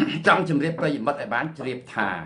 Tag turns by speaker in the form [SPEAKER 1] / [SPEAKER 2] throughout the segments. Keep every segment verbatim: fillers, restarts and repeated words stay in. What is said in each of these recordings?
[SPEAKER 1] trong chùm riêng bây mất ai bán riêng thà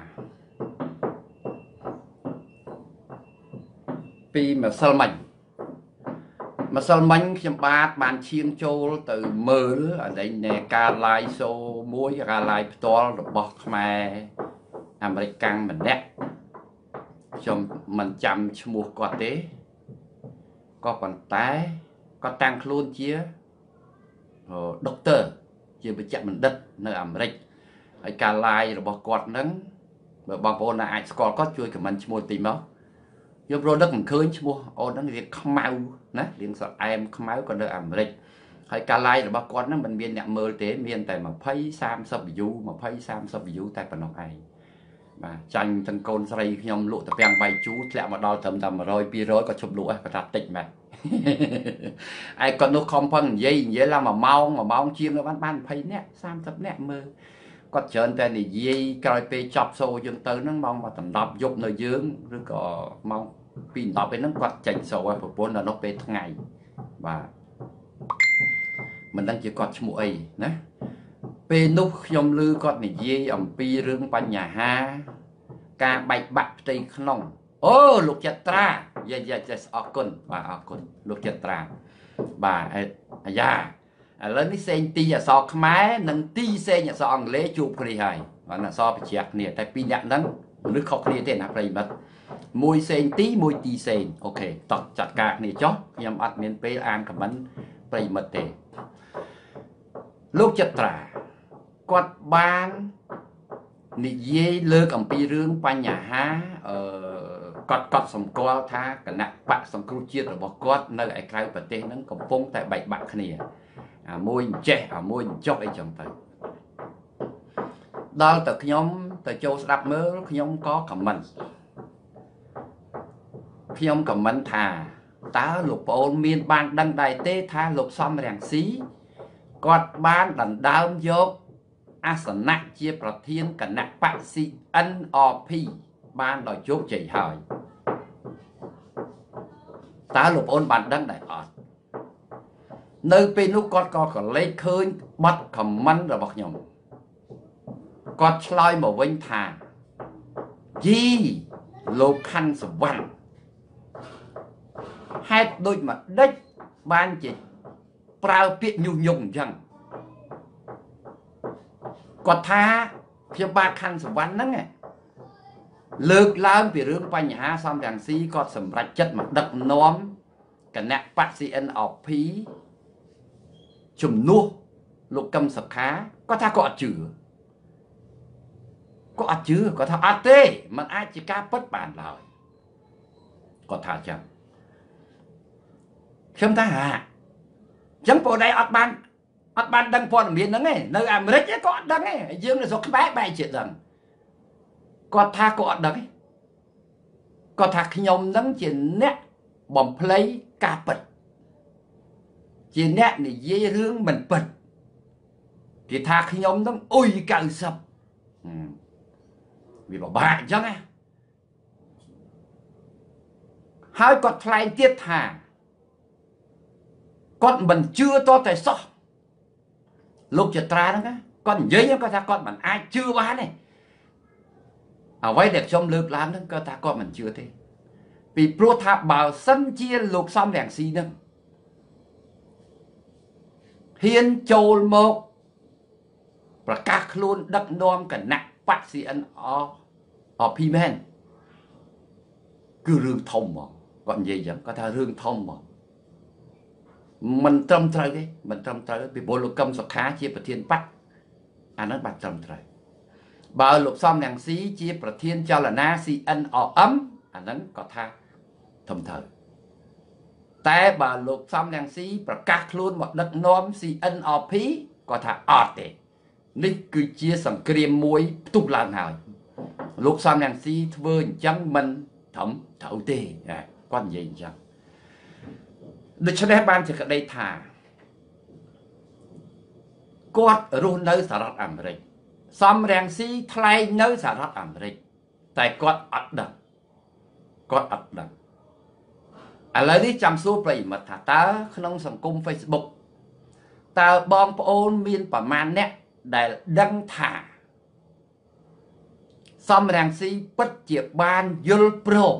[SPEAKER 1] vì mà sơ mạnh mà sơ mạnh khi bát bàn chiên châu từ mơ ở đây nè ca lai xô muối ca lai to bọc mà American mình nè trong mình chăm mua có tế có còn tái có tăng luôn chia doctor chia bị chậm mình đất nơi American ở ca lai rồi bọc quạt nắng và bằng cô là ai có có chui của mình mua tìm đó vô rồi đất mình khơi mua ô nó liền không mau nè liền sợ em không máu còn đỡ ẩm rịch hay ca lai rồi bác con nó mình miền nhạc mơ tế miền tại mà thấy sam sắp du mà thấy sam sắp du tại phần nọc ai mà tranh thân côn say nhom lụa tập bèn bay chú lẹ mà đo tầm tầm rồi pi rồi có chụp lụa và đặt tịnh mà ai còn nó không phân gì vậy là mà mau mà mau chiên nó bán bán thấy nè sam sắp nè mơ có chuyện tên này gì coi pe chọc sâu dân tới nó mong mà tầm đập dục nơi dương rồi có mong pin đập bên nó quạt chành sâu à bốn là nó pe ngày và mình đang chỉ còn mua ấy nè pe nút nhom lư con này gì ẩm pi rương pan nhà ha ca bạch bạch tây không ô lục chặt tra dạ dạ dạ ở con và ở con lục chặt tra bà dạ lớn đi xem ti ở so máy nâng ti xe nhà so anh lễ chụp cái này và là so phải chặt nè tại pin nhận nắng nước không cái thế nào đây mất mùi sen tí mùi ti sen ok tọt chặt cả này chó nhằm ăn miền Tây ăn cả bánh đây mất tệ lúc chặt trả quạt ban nị dê lơ cầm pi rương pa nhà há cọt cọt sòng co tha cả nặng bạc sòng cru chiết rồi bỏ cọt nơi lại khai vật tê nó cầm phong tại bảy bạc này à môi trẻ à môi chót ấy chẳng phải đó từ nhóm từ châu đạp mơ nhóm có comment nhóm comment thà tá lục ôn miên ban đăng đại tê tha lục xóm ràng xí cọt ban đần đau dốt asana chiaประเทศคณะปะซีเอ็น อ พี บ้านเราโจกใจหายตาหลบโอนบันดังได้อดในเป็นลูกกอดกอดก็เลยเคยบัดคำมันระบอกยมกอดชลอยมาวิ่งทางยี่โลคันสวรรค์ให้โดยมาได้บ้านจิตเปล่าเปียกยุ่งยุ่งจังก็ท้าเพียบาคันสวรรค์นั่นไงเลิกล้างไปเรื่องปัญหาซ้ำอย่างซีก็สำหรับจัดมาดักน้อมกันแนปัสซีเอ็นออกพีจุ่มนัวลูกกำสักขาก็ถ้าก็จือก็จือก็ถ้าอาเต้มันอาจจะกล้าปัดป่านเราก็ท่าจังเข้มท่าหาจังโปรได้อัดบันอัดบันดังพอหมิ่นนั่งไงในอเมริกาก็ดังไงยืมในสกปรกใบเจ็ดดังก็ท่าก็ดังก็ท่าขยมนั่งจีนเนี่ยบ่มเพลย์กาปิดจีนเนี่ยนี่ยี่เรื่องมันปิดที่ท่าขยมนั่งอุ้ยเก่าสับvì bảo bại chứ nghe hai con thay tiết thả con mình chưa to tại sao lúc chợt ra đó con giấy nó có ta con mình ai chưa bán này ở vậy đẹp trong lực làm đó có ta con mình chưa thế vì pro tháp bảo sân chia lục xong đèn xì nâng hiên châu một và các luôn đắc nom cả nặng bắt xì ăn ở ở pi men cứ rương thông mà còn gì vậy có ta rương thông mà mình trầm trời đi mình trầm trời bị bộ lục cầm sọc khá chiaประเทศbắt anh nói bạn trầm trời bảo lục xong đèn xí chiaประเทศcho là na xì ăn ở ấm anh nói có tha thầm thờiแต่bảo lục xong đèn xí và các luôn một đất nom xì ăn ở phí có tha ọt đểนี่คือเชียร์สังเกตมวยตุกลางหายลูกสามแดงซีเวอร์จังมันถมเท่าเตะก้อนใหญ่จังโดยเฉพาะบ้านจะกระไดถ่ากอดรูนเนื้อสหรัฐอเมริกสามแดงซีไทยเนื้อสหรัฐอเมริกแต่กอดอัดดังกอดอัดดังอะไรที่จำสู้ไปมาถ่าตาขนมสังคมเฟซบุ๊กตาบองโอนมีนประมาณเนี้ยได้ดังถ่าសំរាំងស៊ីពិតជាបានយល់ព្រម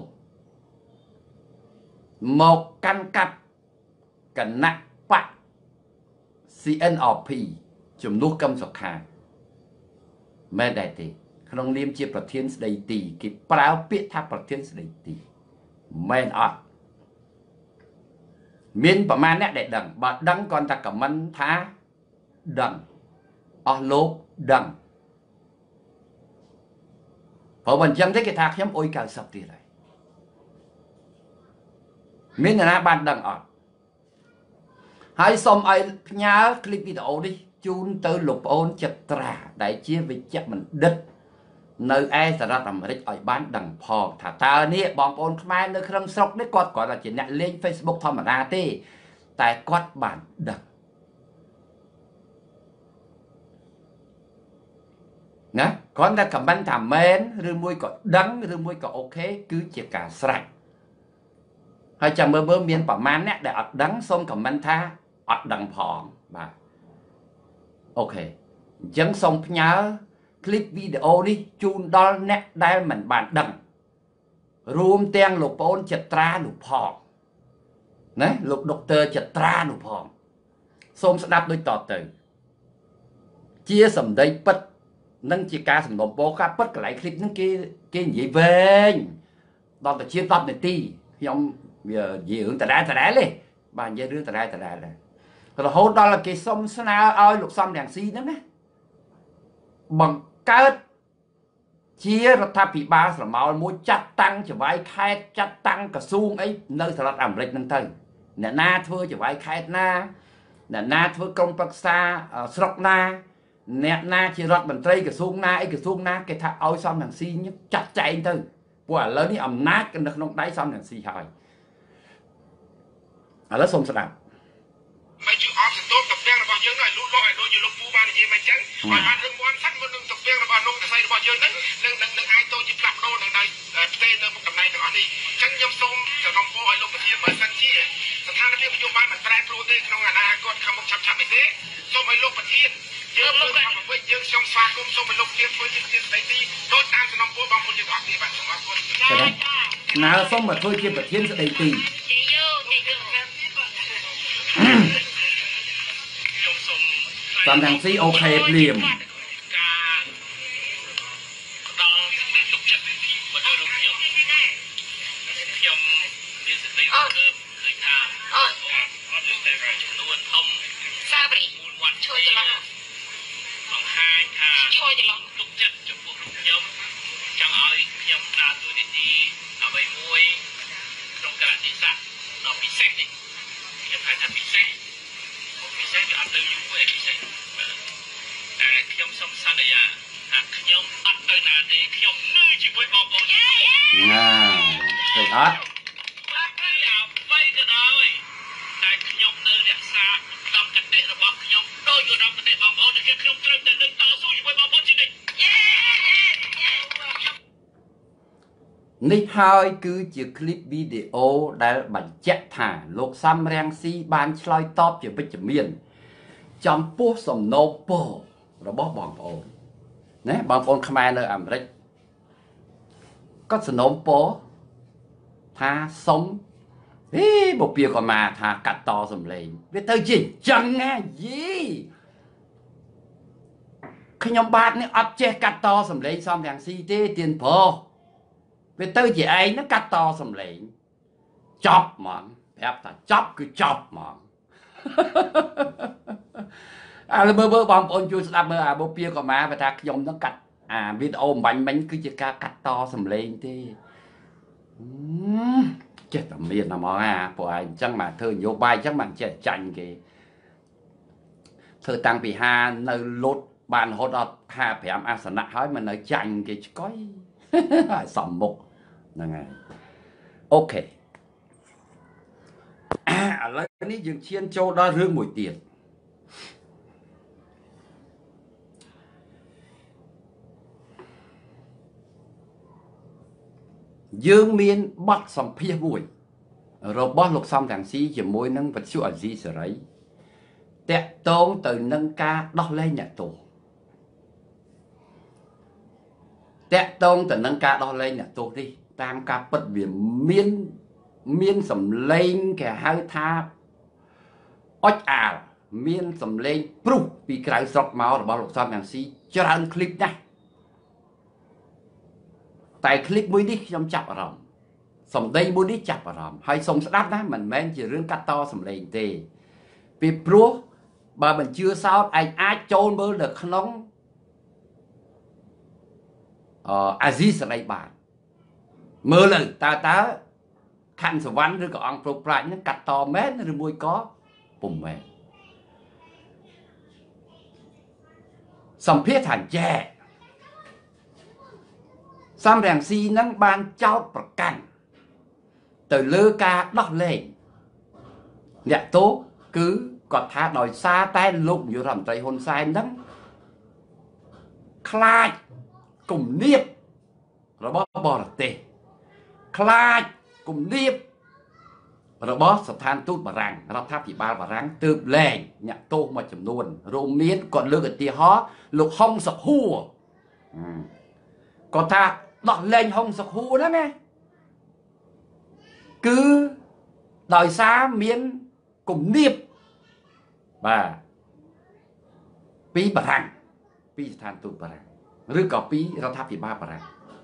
[SPEAKER 1] មកកាន់កាប់គណៈបក ซี เอ็น อาร์ พี ជំនួសកឹមសុខាមែនដែរទេក្នុងនាមជាប្រធានស្ដីទីគេប្រើពាក្យថាប្រធានស្ដីទីមែនអត់មានប្រមាណអ្នកដែលដឹងបើដឹងគាត់តែខមមិនថាដឹងអស់លោកដឹងព្រោះបើអញ្ចឹងទេគេថាខ្ញុំអុយកៅសិបទៀតហើយមានអ្នកណាបានដឹងអត់ហើយសូមឲ្យផ្ញើคลิปវីដេអូនេះជូនទៅលោកប្អូនចិត្តត្រាដែលជាវិជ្ជបណ្ឌិតនៅឯសហរដ្ឋអាមេរិកឲ្យបានដឹងផងថាតើនេះបងប្អូនខ្មែរនៅក្នុងស្រុកនេះគាត់គាត់តែជាអ្នកលេង Facebook ធម្មតាទេតែគាត់បានដឹងណាគាត់តែខមមិនថាមែនឬមួយក៏ដឹងឬមួយក៏អូខេគឺជាការស្រេចហើយចាំមើលមើលមានប្រមាណអ្នកដែលអត់ដឹងសូមខមមិនថាអត់ដឹងផងបាទអូខេអញ្ចឹងសូមផ្ញើคลิปវីដេអូនេះជូនដល់អ្នកដែលមិនបានដឹងរួមទាំងលោកប្អូនចិត្តត្រានោះផងណាលោកដុកទ័រចិត្តត្រានោះផងសូមស្ដាប់ដូចតទៅជាសម្ដីពិតនិងជាការសំណូមពរការពិតកន្លែងคลิปហ្នឹងគេគេនិយាយវែងដល់ទៅជាដប់នាទីខ្ញុំវានិយាយរឿងដដែលដដែលទេបាទនិយាយរឿងដដែលដដែលដែររហូតដល់គេសុំស្នើឲ្យលោកសំរងស៊ីហ្នឹងណាបង្កើតជារដ្ឋាភិបាលស្រមោលមួយចាត់តាំងចវាយខេត្តចាត់តាំងក្រសួងអីនៅសហរដ្ឋអាមេរិកហ្នឹងទៅអ្នកណាធ្វើចវាយខេត្តណាអ្នកណាធ្វើក្រុមប្រឹក្សាស្រុកណាអ្នកណាជារដ្ឋមន្ត្រីក្រសួងណាអីក្រសួងណាគេថាឲ្យសំរងស៊ីចាត់ចែងទៅព្រោះឥឡូវនេះអំណាចនៅក្នុងដៃសំរងស៊ីហើយឥឡូវសូមស្ដាប់
[SPEAKER 2] មិនជឿអត់ទៅទៅផ្ទាំងរបស់យើងឲ្យលូតលាស់ឲ្យដូចជាលោកពូបាននិយាយមិនចឹងឲ្យបានរឹងមាំសាច់មុននឹងទៅផ្ទាំងរបស់លោកកសៃរបស់យើងហ្នឹងនឹងនឹងនឹងអាចទៅជាផ្លាស់ប្ដូរនៅในផ្ទៃនៅមុខតំណែងទាំងអស់នេះអញ្ចឹងខ្ញុំសូមសំណពរឲ្យលោកប្រធានបើសិនជាស្ថានភាពនយោបាយមិនប្រែប្រួលទេក្នុងអនាគតខាងមុខឆាប់ឆាប់នេះទេសូមឲ្យលោកប្រធានយើងមើលថាអ្វីយើងខ្ញុំស្វាគមន៍សូមឲ្យលោកប្រធានធ្វើជាប្រធានស្ដីទីដោយតាមសំណពរបងប្អូនយើងអស់គ្នាបាទសូមអរគុណ
[SPEAKER 1] ណាសូមមកធ្វើជាប្រធានស្ដីទីសំរងស៊ីអូខេភ្លាម
[SPEAKER 2] ខ្ញុំសូមសន្យាថាខ្ញុំអត់ទៅណាទេខ្ញុំនៅជាមួយបងប្អូនណា
[SPEAKER 1] ឃើញអត់
[SPEAKER 2] អ្វីក៏ដោយតែខ្ញុំនៅរក្សាតាមគតិរបស់ខ្ញុំដោយឧត្តមគតិបងប្អូនដែលខ្ញុំត្រូវតែនឹងតស៊ូជាមួយបងប្អូនជានិច្ច
[SPEAKER 1] នេះហើយគឺជាคลิปវីដេអូដែលបញ្ជាក់ថាលោកសំរងស៊ីបានឆ្លើយតបជាវិជ្ជមានចំពោះសំណូមពររបស់បងប្អូនណាបងប្អូនខ្មែរនៅអាមេរិកក៏សំណូមពរថាសុំហេបពៀក៏មកថាកាត់តសំឡេងវាទៅជាអញ្ចឹងណាយីខ្ញុំបាទនេះអត់ចេះកាត់តសំឡេងសំរងស៊ីទេទៀនប្រុសវាទៅជាឯងហ្នឹងកាត់តសំឡេងចប់ហ្មងប្រាប់ថាចប់គឺចប់ហ្មងឥឡូវមើលបងប្អូនជួយស្ដាប់មើលអាបុព្វាក៏មកបើថាខ្ញុំនឹងកាត់អាវីដេអូអំបញ្ញមិញគឺជាការកាត់តសំឡេងទេចេះតែមានហ្មងអាព្រោះឯងអញ្ចឹងមកធ្វើនយោបាយអញ្ចឹងមិនចេះចាញ់គេធ្វើតាំងពីហានៅលូតបានរហូតដល់ហាប្រាំអាសនៈហើយមិននៅចាញ់គេឆ្កុយហើយសំមុខហ្នឹងហើយអូខេឥឡូវនេះយើងឈានចូលដល់រឿងមួយទៀតយើងមានបទសម្ភាសន៍មួយរបស់លោកសំរងស៊ីជាមួយនឹងវិទ្យុអាស៊ីសេរីតាក់ទងទៅនឹងការដោះលែងអ្នកទោសតាក់តងទៅនឹងការដោះលែងអ្នកទោសនេះតាមការពិតវាមានមានសម្លេងគេហៅថាអុចអាលមានសម្លេងព្រុសពីក្រៅស្រុកមករបស់លោកសំរងស៊ីច្រើនคลิปណាស់តែคลิปមួយនេះខ្ញុំចាប់អារម្មណ៍សម្ដីមួយនេះចាប់អារម្មណ៍ហើយសូមស្ដាប់ណាមិនមែនជារឿងកាត់តសម្លេងទេពីព្រោះបើមិនជឿសោតឯងអាចចូលមើលនៅក្នុងអអាស៊ីសេរីបានមើលទៅតើតើខណ្ឌសវណ្ណឬក៏អង្គប្រុសប្រាជ្ញហ្នឹងកាត់តមែនឬមួយក៏ពុំមែនសម្ភារថាចែសំរងស៊ីហ្នឹងបានចោទប្រកាន់ទៅលើការដោះលែងអ្នកទោសគឺគាត់ថាដោយសារតែលោកនាយករដ្ឋមន្ត្រីហ៊ុនសែនហ្នឹងខ្លាចគំនាបរបស់បរទេសខ្លាចគំនាបរបស់ស្ថានទូតបារាំងរដ្ឋាភិបាលបារាំងទើបលែងអ្នកទោសមួយចំនួនរួមមានគាត់លើកឧទាហរណ៍លោកហុងសុខួរគាត់ថាដោះលែងហុងសុខួរហ្នឹងណាគឺដោយសារមានគំនាបបាទពីបារាំងពីស្ថានទូតបារាំងឬក៏ពីរដ្ឋាភិបាលបារាំង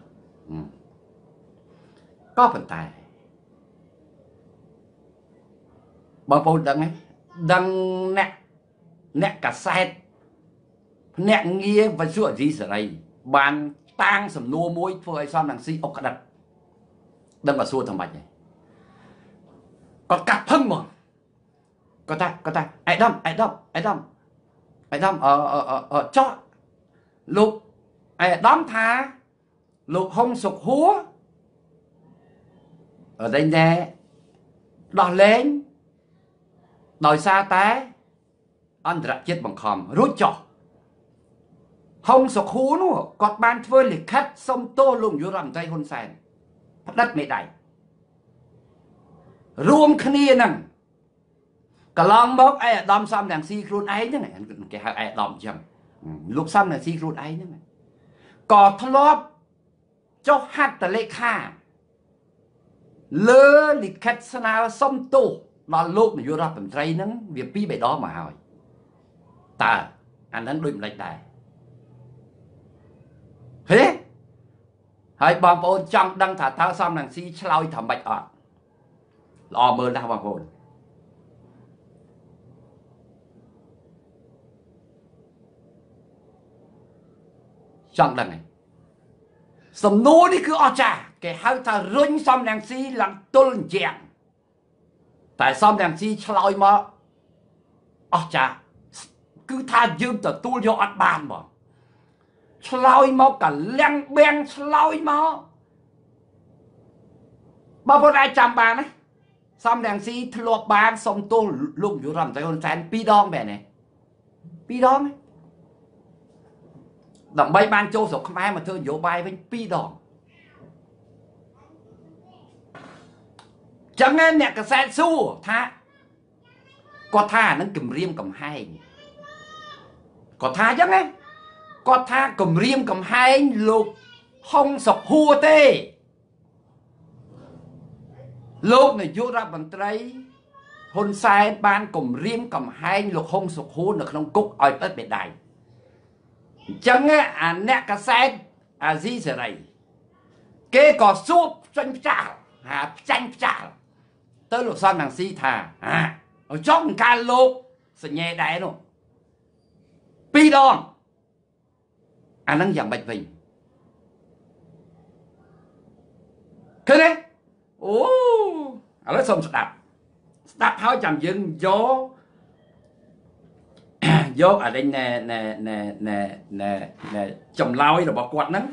[SPEAKER 1] ក៏ប៉ុន្តែបងប្អូនដឹងទេដឹងអ្នកអ្នកកាសែតភ្នាក់ងារវិទ្យុអេស៊ីសេរីបានតាំងសំណួរមួយធ្វើឲ្យសំរងស៊ីអុកក្តិតដឹងបើសួរថាម៉េចទេគាត់កាត់ផឹងមកគាត់ថាគាត់ថាអៃដាមអៃដាមអៃដាមអៃដាមអឺចោះលោកអៃដាមថាលោកហុងសុខហួរអត់ដែរដោះលែងដោយសារតែអន្តរជាតិបង្ខំរួចចោះហុងសុខួរនោះគាត់បានធ្វើលិខិតសុំទោសលោកនាយករដ្ឋមន្ត្រីហ៊ុនសែនផ្តិតមេដៃរួមគ្នានឹងកន្លងមកឯអាដាមសំរងស៊ីខ្លួនឯងហ្នឹងគេហៅឯអាដាមអញ្ចឹងលោកសំរងស៊ីខ្លួនឯងហ្នឹងក៏ធ្លាប់ចុះហត្ថលេខាលើលិខិតស្នើសុំទោសដល់លោកនាយករដ្ឋមន្ត្រីហ្នឹងវាពីរបីដងមកហើយតើអាហ្នឹងដូចម្ដេចដែរហេហើយបងប្អូនចង់ដឹងថាតើសំរងស៊ីឆ្លើយថាម៉េចអត់ល្អមើលណាស់បងប្អូនចង់ដឹងហើយសំណួរនេះគឺអស្ចារ្យគេហៅថារុញសំរងស៊ីឡើងទល់ជាងតែសំរងស៊ីឆ្លើយមកអស្ចារ្យគឺថាយើងទទួលយកអត់បានបងឆ្លើយមកកលាំងបាំងឆ្លើយមកបងប្អូនអាចចាំបានណាសំរងស៊ីធ្លាប់បានសុំទោសលោកនាយករដ្ឋមន្ត្រីហ៊ុនសែនពីរដងមែនទេពីរដងដើម្បីបានចូលស្រុកខ្មែរមកធ្វើនយោបាយវិញពីរដងចឹងអ្នកកសែតសួរថាគាត់ថាអានឹងគម្រាមកំហែងគាត់ថាចឹងណាគាត់ថាគម្រាមកំហែងលោកហុងសុខួរទេលោកនាយករដ្ឋមន្ត្រីហ៊ុនសែនបានគម្រាមកំហែងលោកហុងសុខួរនៅក្នុងគុកឲ្យផ្តិតមេដៃអញ្ចឹងអាអ្នកកសែតអាស៊ីសេរីគេក៏សួរចាញ់ផ្ចាល់ហាចាញ់ផ្ចាល់ទៅលោកសំរងស៊ីថាហាឲ្យចង់ការលោកសញ្ញេដែរនោះពីរដងអានឹងយ៉ាងម៉េចវិញឃើញទេអូឥឡូវសូមស្ដាប់ស្ដាប់ហើយចាំយើងយកយកអានេះណែណែណែណែណែណែចម្លើយរបស់គាត់ហ្នឹង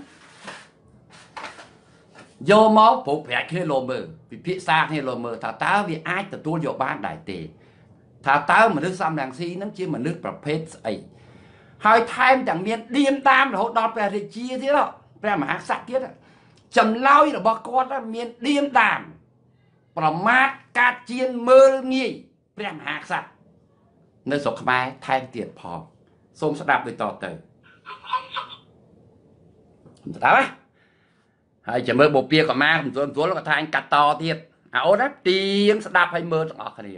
[SPEAKER 1] យកមកប្រុសប្រាជ្ញគ្នាលោមើលពិភាក្សាគ្នាលោមើលថាតើវាអាចទទួលយកបានដែរទេថាតើមនុស្សសំរងស៊ីហ្នឹងជាមនុស្សប្រភេទស្អីហើយថែមទាំងមានឌៀមតាមរហូតដល់ព្រះរាជាទៀតព្រះមហាក្សត្រទៀតចម្លើយរបស់គាត់មានឌៀមតាមប្រមាថកាត់ជៀនមើលងាយព្រះមហាក្សត្រនៅស្រុកខ្មែរថែមទៀតផងសូមស្ដាប់ដូចតទៅស្ដាប់ណាហើយចាំមើលបពៀកម៉ាមិនស្រួលក៏ថាអញកាត់តទៀតអាអូនណាទៀងស្ដាប់ឲ្យមើលទាំងអស់គ្នា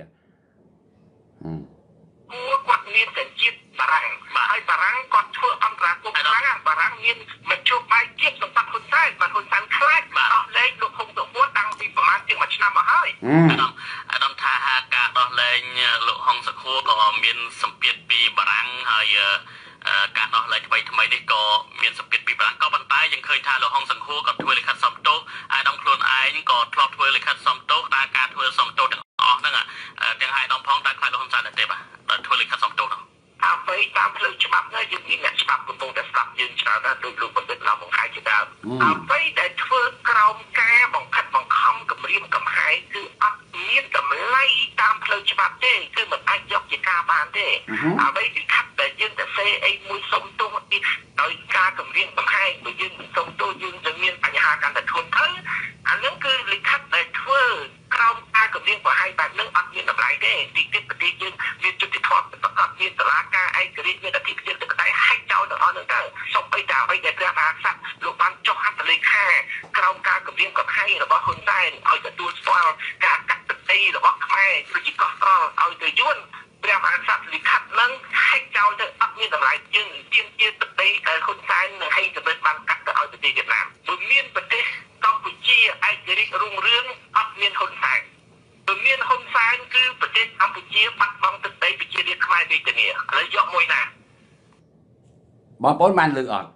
[SPEAKER 2] គាត់មានតែជាតិបារាំងហើយបារាំងគាត់ធ្វើអន្តរាគមន៍ខ្លាំងបារាំងមានមជ្ឈបាយជាតិសម្បត្តិហ៊ុនសែនបាទហ៊ុនសែនខ្លាចអស់លេខលោកហ៊ុនសុវត្ថិតាំងពីប្រហែលជាមួយឆ្នាំមកហើយអាដាមថាការដោះលែងលោកហុងសុខួរក៏មានសម្ពាធពីបារាំងហើយការដោះលែងថ្មីថ្មីនេះក៏មានសម្ពាធពីបារាំងក៏ប៉ុន្តែយើងឃើញថាលោកហុងសុខួរក៏ធ្វើលិខិតសំទោសអាដាមខ្លួនឯងក៏ធ្លាប់ធ្វើលិខិតសំទោសតែការធ្វើសំទោសទាំងអស់ហ្នឹងទាំងហើយដំផងតែខ្លាចលោកហ៊ុនសែនទេបាទធ្វើលិខិតសំទោសហ្នឹងអ្វីតាមផ្លូវច្បាប់ណាយើងមានអ្នកច្បាប់កំពុងតែស្ដាប់យើងច្រើនណាស់ដោយលោកបណ្ឌិតឡៅបង្ហាញជាដើមអ្វីដែលធ្វើក្រោមការបង្ខិតបង្ខំគម្រាមកំហែងគឺអត់មានតម្លៃតាមផ្លូវច្បាប់ទេគឺមិនអាចយកជាការបានទេអ្វីទីខាត់ដែលយើងទៅសេអីមួយសុំទោសដោយការគម្រាមកំហែងបើយើងមិនសុំទោសយើងจะមានបញ្ហាកាន់តែធ្ងន់ធ្ងរអានឹងគឺលិខិតដែលធ្វើក្រោមការគម្រាមកំហែងបែបនឹងអត់មានតម្លៃទេទីទៀតប្រទេសយើងមានយុត្តិធម៌ប្រកបមានតុលាការឯករាជ្យមានអធិបតេយ្យតែហែកចោលទាំងអស់នោះទៅសូម្បីតែអ្វីដែលព្រះមហាក្សត្រលោកបានចុះហត្ថលេខាក្រោមការគម្រាមកំហែងរបស់ហ៊ុនសែនឲ្យទទួលស្គាល់ការកាត់ទឹកដីរបស់ខ្មែរប្រជាកោះត្រល់ឲ្យទៅយួនព្រះមហាក្សត្រលិខិតនឹងហែកចោលទៅអត់មានតម្លៃយើងជាជាទឹកដីដែលហ៊ុនសែននឹងហេតុបានកាត់ទៅឲ្យប្រទេសវៀតណាមព្រោះមានប្រទេសកម្ពុជាឯករាជ្យរុងរឿងអត់មានហ៊ុនសែនព្រោះមានហ៊ុនសែនគឺប្រទេសកម្ពុជាបាត់បង់ទឹកដីប្រជារាស្ត្រខ្មែរវេទនាឥឡូវយកមួយណា
[SPEAKER 1] បងប្អូនបានលើកអត់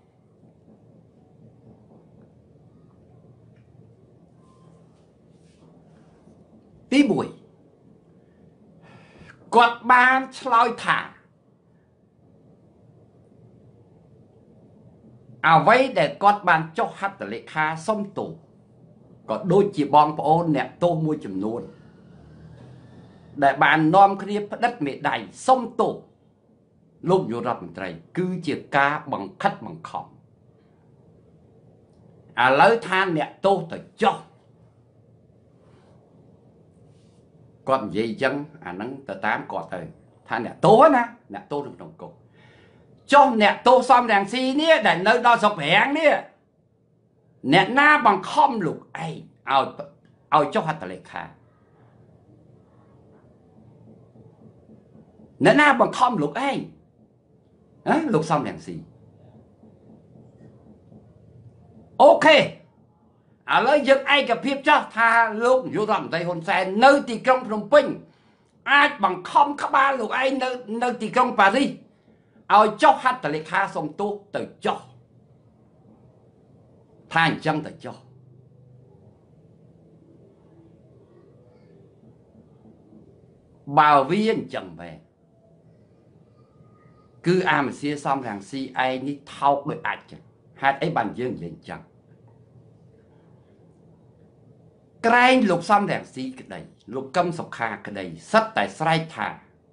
[SPEAKER 1] ទីមួយគាត់បានឆ្លើយថាអ្វីដែលគាត់បានចុះហត្ថលេខាសុំទោសក៏ដូចជាបងប្អូនអ្នកទោសមួយចំនួនដែលបាននាំគ្នាផ្ដិតមេដៃសុំទោសលោកនាយករដ្ឋមន្ត្រីគឺជាការបង្ខិតបង្ខំឥឡូវថាអ្នកទោសទៅចុះគាត់និយាយអញ្ចឹងអាហ្នឹងទៅតាមគាត់ទៅថាអ្នកទោសណាអ្នកទោសនៅក្នុងគុកចុះអ្នកទោសសំរងស៊ីនេះដែលនៅដល់ស្រុកប្រាំងនេះអ្នកណាបង្ខំលោកឯងឲ្យឲ្យចុះហត្ថលេខាអ្នកណាបង្ខំលោកឯងហ៎លោកសំរងស៊ីអូខេឥឡូវយើងឯកភាពចោះថាលោកនាយករដ្ឋមន្ត្រីហ៊ុនសែននៅទីក្រុងភ្នំពេញអាចបង្ខំក្បាលលោកឯងនៅនៅទីក្រុងប៉ារីសឲ្យចុះហត្ថលេខាសុំទោសទៅចុះថាអញ្ចឹងទៅចុះបើវាអញ្ចឹងបែបគឺអាមសៀសំរងស៊ីឯងនេះថោកដោយអាចចឹងហេតុអីបានយើងនិយាយអញ្ចឹងក្រែងលោកសំរងស៊ីក្តីលោកកឹមសុខាក្តីសិតតែស្រែកថា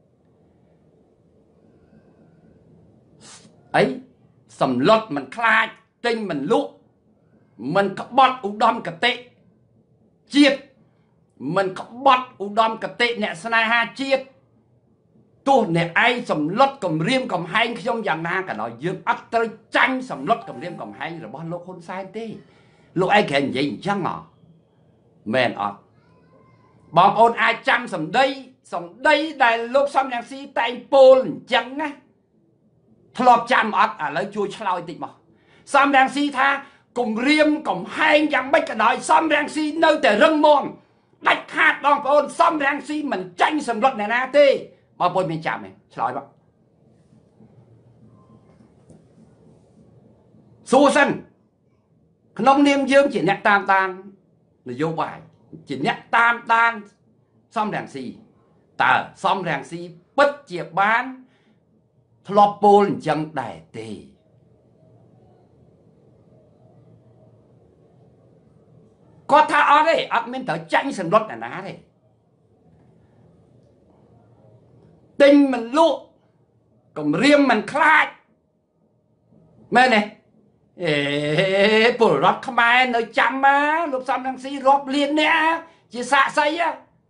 [SPEAKER 1] អីសំឡុតមិនខ្លាចទិញមិនលក់មិនក្បត់ឧត្តមគតិជាតិមិនក្បត់ឧត្តមគតិអ្នកស្នេហាជាតិទោះអ្នកឯងសំឡុតគម្រាមកំហែងខ្ញុំយ៉ាងណាក៏ដោយយើងអត់ត្រូវចាញ់សំឡុតគម្រាមកំហែងរបស់លោកហ៊ុនសែនទេលោកឯងក្រែងនិយាយអញ្ចឹងហ៎មែនអត់បងប្អូនអាចចាំសម្ដីសម្ដីដែលលោកសំរងស៊ីតែងពោលអញ្ចឹងណាធ្លាប់ចាំអត់ឥឡូវជួយឆ្លើយតិចមកសំរងស៊ីថាគម្រាមកំហែងយ៉ាងម៉េចក៏ដោយសំរងស៊ីនៅតែរឹងមាំដាច់ខាតបងប្អូនសំរងស៊ីមិនចាញ់សម្លុតអ្នកណាទេបងប្អូនមានចាំទេឆ្លើយមកសួរសិនក្នុងនាមយើងជាអ្នកតាមដាននយោបាយជាអ្នកតាមដានសំរងស៊ីតើសំរងស៊ីពិតជាបានធ្លាប់ពោលអញ្ចឹងដែរទេគាត់ថាអត់ទេអត់មានត្រូវចាញ់សម្លុតអ្នកណាទេទិញមិនលក់គម្រាមមិនខ្លាចមែនទេអេពលរដ្ឋខ្មែរនៅចាំមកលោកសំរងស៊ីរាប់លានអ្នកជាសាក្សី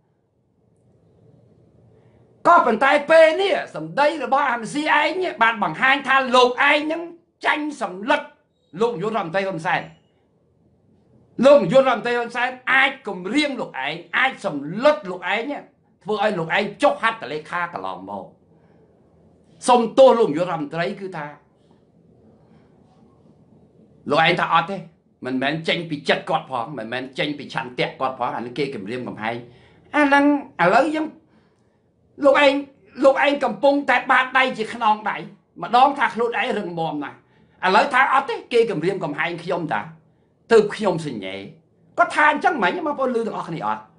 [SPEAKER 1] ក៏ប៉ុន្តែពេលនេះសម្ដីរបស់អាមស៊ីឯងបានបង្ហាញថាលោកឯងនឹងចាញ់សម្លុតលោកនាយករដ្ឋមន្ត្រីហ៊ុនសែនលោកយុនរដ្ឋមន្ត្រីហ៊ុនសែនអាចគម្រាមលោកឯងអាចសម្លុតលោកឯងធ្វើឲ្យលោកឯងចុះហត្ថលេខាកន្លងមកសុំទោសលោកយុនរដ្ឋមន្ត្រីគឺថាលោកឯងថាអត់ទេមិនមែនចេញពីចិត្តគាត់ផងមិនមែនចេញពីឆន្ទៈគាត់ផងអានេះគេគម្រាមកំហែងអាហ្នឹងឥឡូវយើងលោកឯងលោកឯងកំពុងតែបាតដៃជាខ្នងដៃម្ដងថាខ្លួនឯងរឹងមាំណាស់ឥឡូវថាអត់ទេគេគម្រាមកំហែងខ្ញុំតាទើបខ្ញុំសញ្ញេគាត់ថាអញ្ចឹងមិញបងប្អូនឮទាំងអស់គ្នាអត់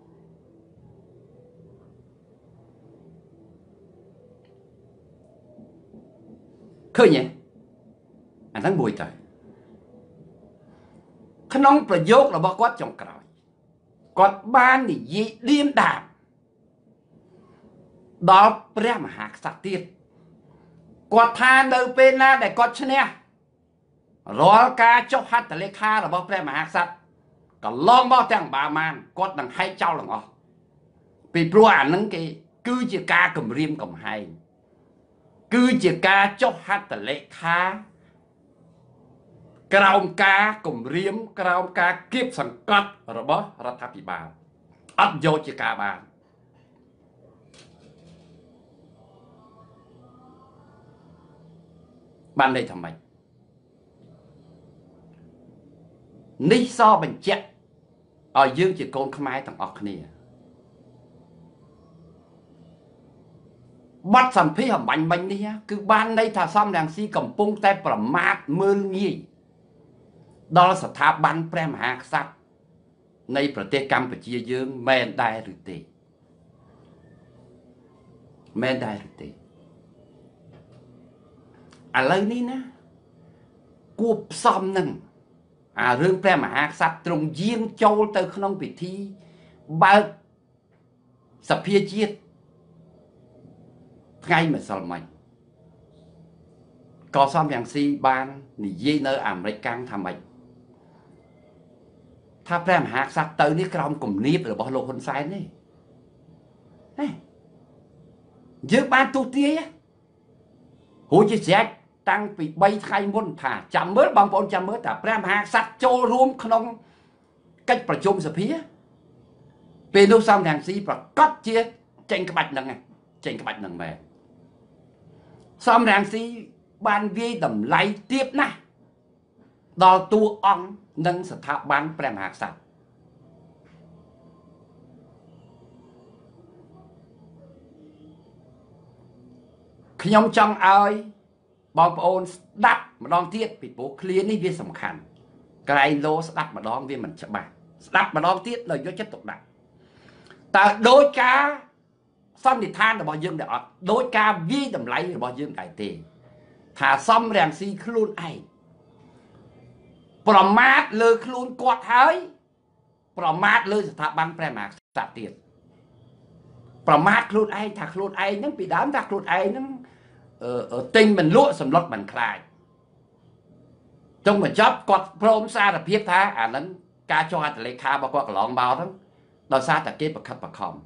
[SPEAKER 1] ឃើញទេអាហ្នឹងមួយទៅក្នុងប្រយោគរបស់គាត់ចុងក្រោយគាត់បាននិយាយឌៀមដាមដល់ព្រះមហាក្សត្រទៀតគាត់ថានៅពេលណាដែលគាត់ឈ្នះរាល់ការចុះហត្ថលេខារបស់ព្រះមហាក្សត្រកន្លងមកទាំងបាមានគាត់នឹងហែកចោលទាំងអស់ពីព្រោះអាហ្នឹងគេគឺជាការគំរាមកំហែងគឺជាការចុះហត្ថលេខាក្រោមការគំរាមក្រោមការគៀបសង្កត់របស់រដ្ឋាភិបាលអត់យកជាការបានបានន័យថាម៉េចនេះសបញ្ជាក់ឲ្យយើងជាកូនខ្មែរទាំងអស់គ្នាបទសម្ភាសន៍អំបញ្ញមិញនេះគឺបានន័យថាសំរងស៊ីកំពុងតែប្រមាថមើលងាយដល់ស្ថាប័នព្រះមហាក្សត្រនៃប្រទេសកម្ពុជាយើងមែនដែរឬទេមែនដែរឬទេឥឡូវនេះណាគួបផ្សំនឹងអារឿងព្រះមហាក្សត្រទ្រង់យាងចូលទៅក្នុងពិធីបើកសភាជាតិថ្ងៃម្សិលមិញក៏សំយ៉ាងស៊ីបាននិយាយនៅអាមេរិកកាំងថាម៉េចថាព្រះមហាក្សត្រទៅនេះក្រោមគំនាបរបស់លោកហ៊ុនសែននេះយើងបានទូទាយហូចជាស្រេចតាំងពីបីថ្ងៃមុនថាចាំមើលបងប្អូនចាំមើលថាព្រះមហាក្សត្រចូលរួមក្នុងកិច្ចប្រជុំសភាពេលនោះសំរងស៊ីប្រកាសជាចេញក្បាច់ហ្នឹងចេញក្បាច់ហ្នឹងមែនសំរងស៊ីបានវាយតម្លៃទាបណាស់ដល់តួអង្គនិងស្ថាប័នព្រះមហាក្សត្រខ្ញុំចង់ឲ្យបងប្អូនស្ដាប់ម្ដងទៀតពីព្រោះឃ្លានេះវាសំខាន់ក្រែងលោស្ដាប់ម្ដងវាមិនច្បាស់ស្ដាប់ម្ដងទៀតដល់យកចិត្តទុកដាក់តើដោយការសន្និដ្ឋានរបស់យើងដែរអត់ដោយការវាយតម្លៃរបស់យើងដែរទេថាសំរងស៊ីខ្លួនឯងប្រមាថលើខ្លួនគាត់ហើយប្រមាថលើស្ថាប័នព្រះមហាក្សត្រទៀតប្រមាថខ្លួនឯងថាខ្លួនឯងហ្នឹងពីដើមថាខ្លួនឯងហ្នឹងទិញមិនលក់សម្លុតមិនខ្លាចចុងបញ្ចប់គាត់ព្រមសារភាពថាអាហ្នឹងការចុះហត្ថលេខារបស់គាត់កន្លងមកហ្នឹងដោយសារតែគេប្រខិតប្រខំ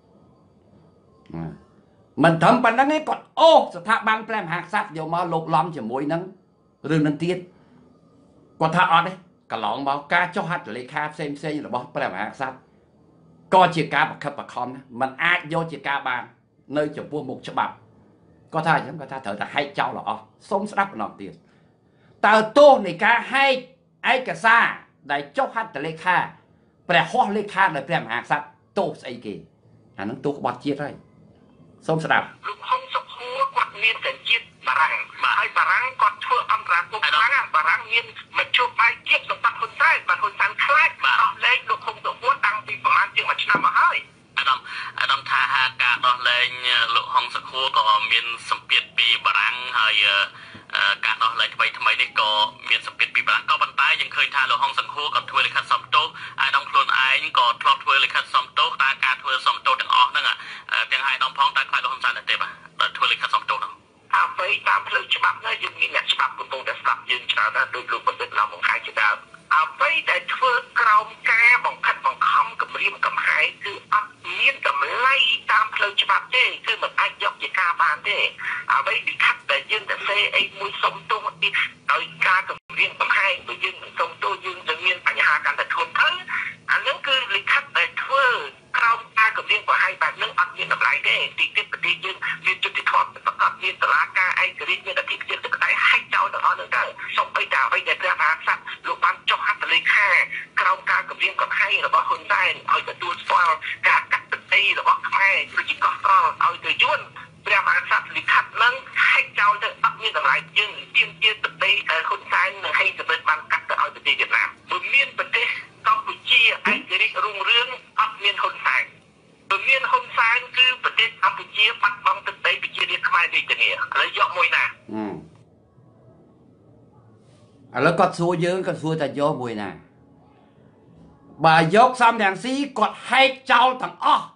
[SPEAKER 1] មិនត្រឹមប៉ុណ្្នឹងទេគាត់អូសស្ថាប័នព្រះមហាក្សត្រយកមកលោកឡំជាមួយនឹងរឿងនឹងទៀតគាត់ថាអត់ទេកន្លងមកការចុះហត្ថលេខាផ្សេងផ្សេងរបស់ព្រះមហាក្សត្រក៏ជាការប្រខិតប្រខំណាมันអាចយកជាការបាននៅចំពោះមុខច្បាប់គាត់ថាអញ្ចឹងគាត់ថាត្រូវតែហែកចោលអស់សូមស្ដាប់ម្ដងទៀតតើទោសនៃការហែកឯកសារដែលចុះហត្ថលេខាព្រះហស្ថលេខាដោយព្រះមហាក្សត្រទោសស្អីគេអានឹងទោសក្បត់ជាតិហើយសូមស្ដាប់
[SPEAKER 2] លោកហុងសុខួរគាត់មានតែជាតិបារាំងហើយបារាំងគាត់ធ្វើអន្តរាគមន៍ខ្លាំងបារាំងមានមជ្ឈបាយជាតិសម្បត្តិហ៊ុនសែនបាទហ៊ុនសែនខ្លាចដោះលែងលោកហុងសុខួរតាំងពីប្រហែលជាងមួយឆ្នាំមកហើយអាដាមអាដាមថាការដោះលែងលោកហុងសុខួរក៏មានសម្ពាធពីបារាំងហើយការដោះលែងថ្មីថ្មីនេះក៏មានសម្ពាធពីបារាំងក៏ប៉ុន្តែយើងឃើញថាលោកហុងសុខួរក៏ធ្វើលិខិតសំទោសអាដាមខ្លួនឯងក៏ធ្លាប់ធ្វើលិខិតសំទោសតែការធ្វើសំទោសទាំងអស់ហ្នឹងទាំងអាដាមផងតែខ្លាចលោកហ៊ុនសែនទេបាទដល់ធ្វើលិខិតសំទោសហ្នឹងអ្វីតាមផ្លូវច្បាប់នេះយើងមានអ្នកច្បាប់កំពុងតែស្ដាប់យើងច្រើនណាស់ដោយលោកបណ្ឌិតឡៅមកខែជាដើមអ្វីដែលធ្វើក្រោមការបង្ខិតបង្ខំគម្រាមកំហែងគឺអត់មានតម្លៃតាមផ្លូវច្បាប់ទេគឺមិនអាចយកជាការបានទេអ្វីលិខិតដែលយើងទៅសេអីមួយសុំទោសដោយការគម្រាមកំហែងបើយើងមិនសុំទោសយើងនឹងមានបញ្ហាកាន់តែធសុំអីតែអ្វីដែលព្រះមហាក្សត្រលោកបានចុះហត្ថលេខាក្រោមការគម្រាមកំហែងរបស់ហ៊ុនសែនឲ្យទទួលស្គាល់ការកាត់ទឹកដីរបស់ខ្មែរប្រជាកោះត្រល់ឲ្យទៅយួនព្រះមហាក្សត្រលិខិតនឹងហែកចោលទៅអត់មានតម្លៃយើងទាមទារទឹកដីដែលហ៊ុនសែននិងហេងសម្រិតបានកាត់ទៅឲ្យប្រទេសវៀតណាមព្រោះមានប្រទេសកម្ពុជាឯករាជ្យរុងរឿងអត់មានហ៊ុនសែនព្រោះមានហ៊ុនសែនគឺប្រទេសកម្ពុជាបាត់បង់ទឹកដីប្រជារាស្ត្រខ្មែររាជធានីឥឡូវយកមួយណា
[SPEAKER 1] ឥឡូវគាត់សួរយើងគាត់សួរថាយកមួយណាបើយកសំរងស៊ីគាត់ហែកចោលទាំងអស់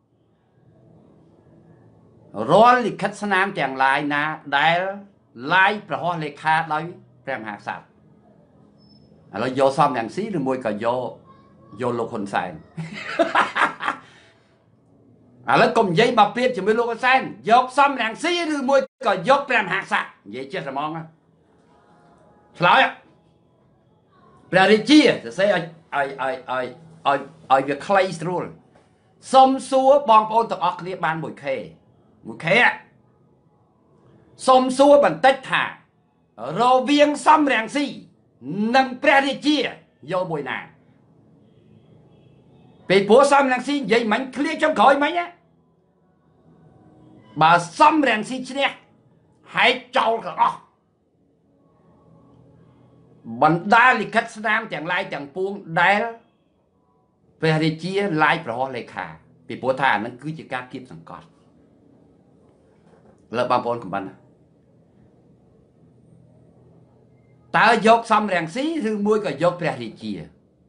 [SPEAKER 1] រាល់លិខិតស្នាមទាំងឡាយណាដែលឡាយប្រហោះលេខាដោយព្រះមហាក្សត្រឥឡូវយកសំរងស៊ីឬមួយក៏យកយកលោកហ៊ុនសែនឥឡូវកុំនិយាយមកព្រៀបជាមួយលោកហ៊ុនសែនយកសំរងស៊ីឬមួយក៏យកព្រះមហាក្សត្រនិយាយចេះតែហ្មងឆ្លើយព្រះរាជាសរសេរឲ្យឲ្យឲ្យឲ្យឲ្យឲ្យវាខ្លីស្រួលសុំសួរបងប្អូនទាំងអស់គ្នាបានមួយខេមួយខេសុំសួរបន្តិចថារវាងសំរងស៊ីនិងព្រះរាជាយកមួយណាពេលព្រោះសំរងស៊ីនិយាយមិញឃ្លាចចំក្រោយមិញណាបើសំរងស៊ីឈ្នះហែកចោលទាំងអស់បណ្ដាលិខិតស្នាមទាំងឡាយទាំងពួងដែលព្រះរាជាឡាយប្រហោះលេខាពីព្រោះថាអានឹងគឺជាការគៀបសង្កត់លើបងប្អូនកំបិនតើយកសំរងស៊ីឬមួយក៏យកព្រះរាជា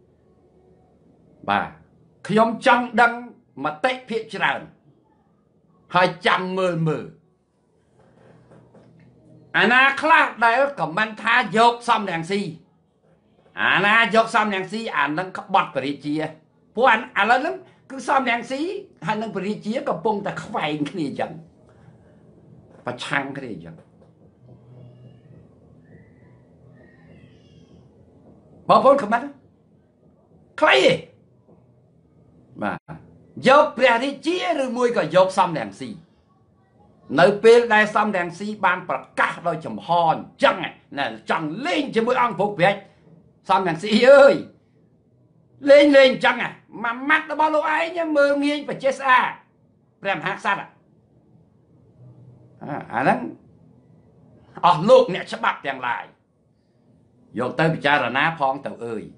[SPEAKER 1] បាទខ្ញុំចង់ដឹងមតិភាគច្រើនហើយចាំមើលមើលអាណាខ្លះដែលខមមិនថាយកសំរងស៊ីអាណាយកសំរងស៊ីអានឹងក្បត់ព្រះរាជាព្រោះឥឡូវហ្នឹងគឺសំរងស៊ីហើយនឹងព្រះរាជាកំពុងតែខ្វែងគ្នាអញ្ចឹងប្រឆាំងគ្នាអញ្ចឹងបងប្អូនខមមិនខ្លីទេបាទយកព្រះរាជាឬមួយក៏យកសំរងស៊ីនៅពេលដែលសំរងស៊ីបានប្រកាសដោយចំហអញ្ចឹងណាចង់លេងជាមួយអង្គពុកប្រាច់សំរងស៊ីអើយលេងលេងអញ្ចឹងមួយម៉ាត់របស់លោកឯងមើលងាយបច្ចេស្អាព្រះមហាក្សត្រអាហ្នឹងអស់លោកអ្នកច្បាប់ទាំងឡាយយកទៅពិចារណាផងទៅអើយ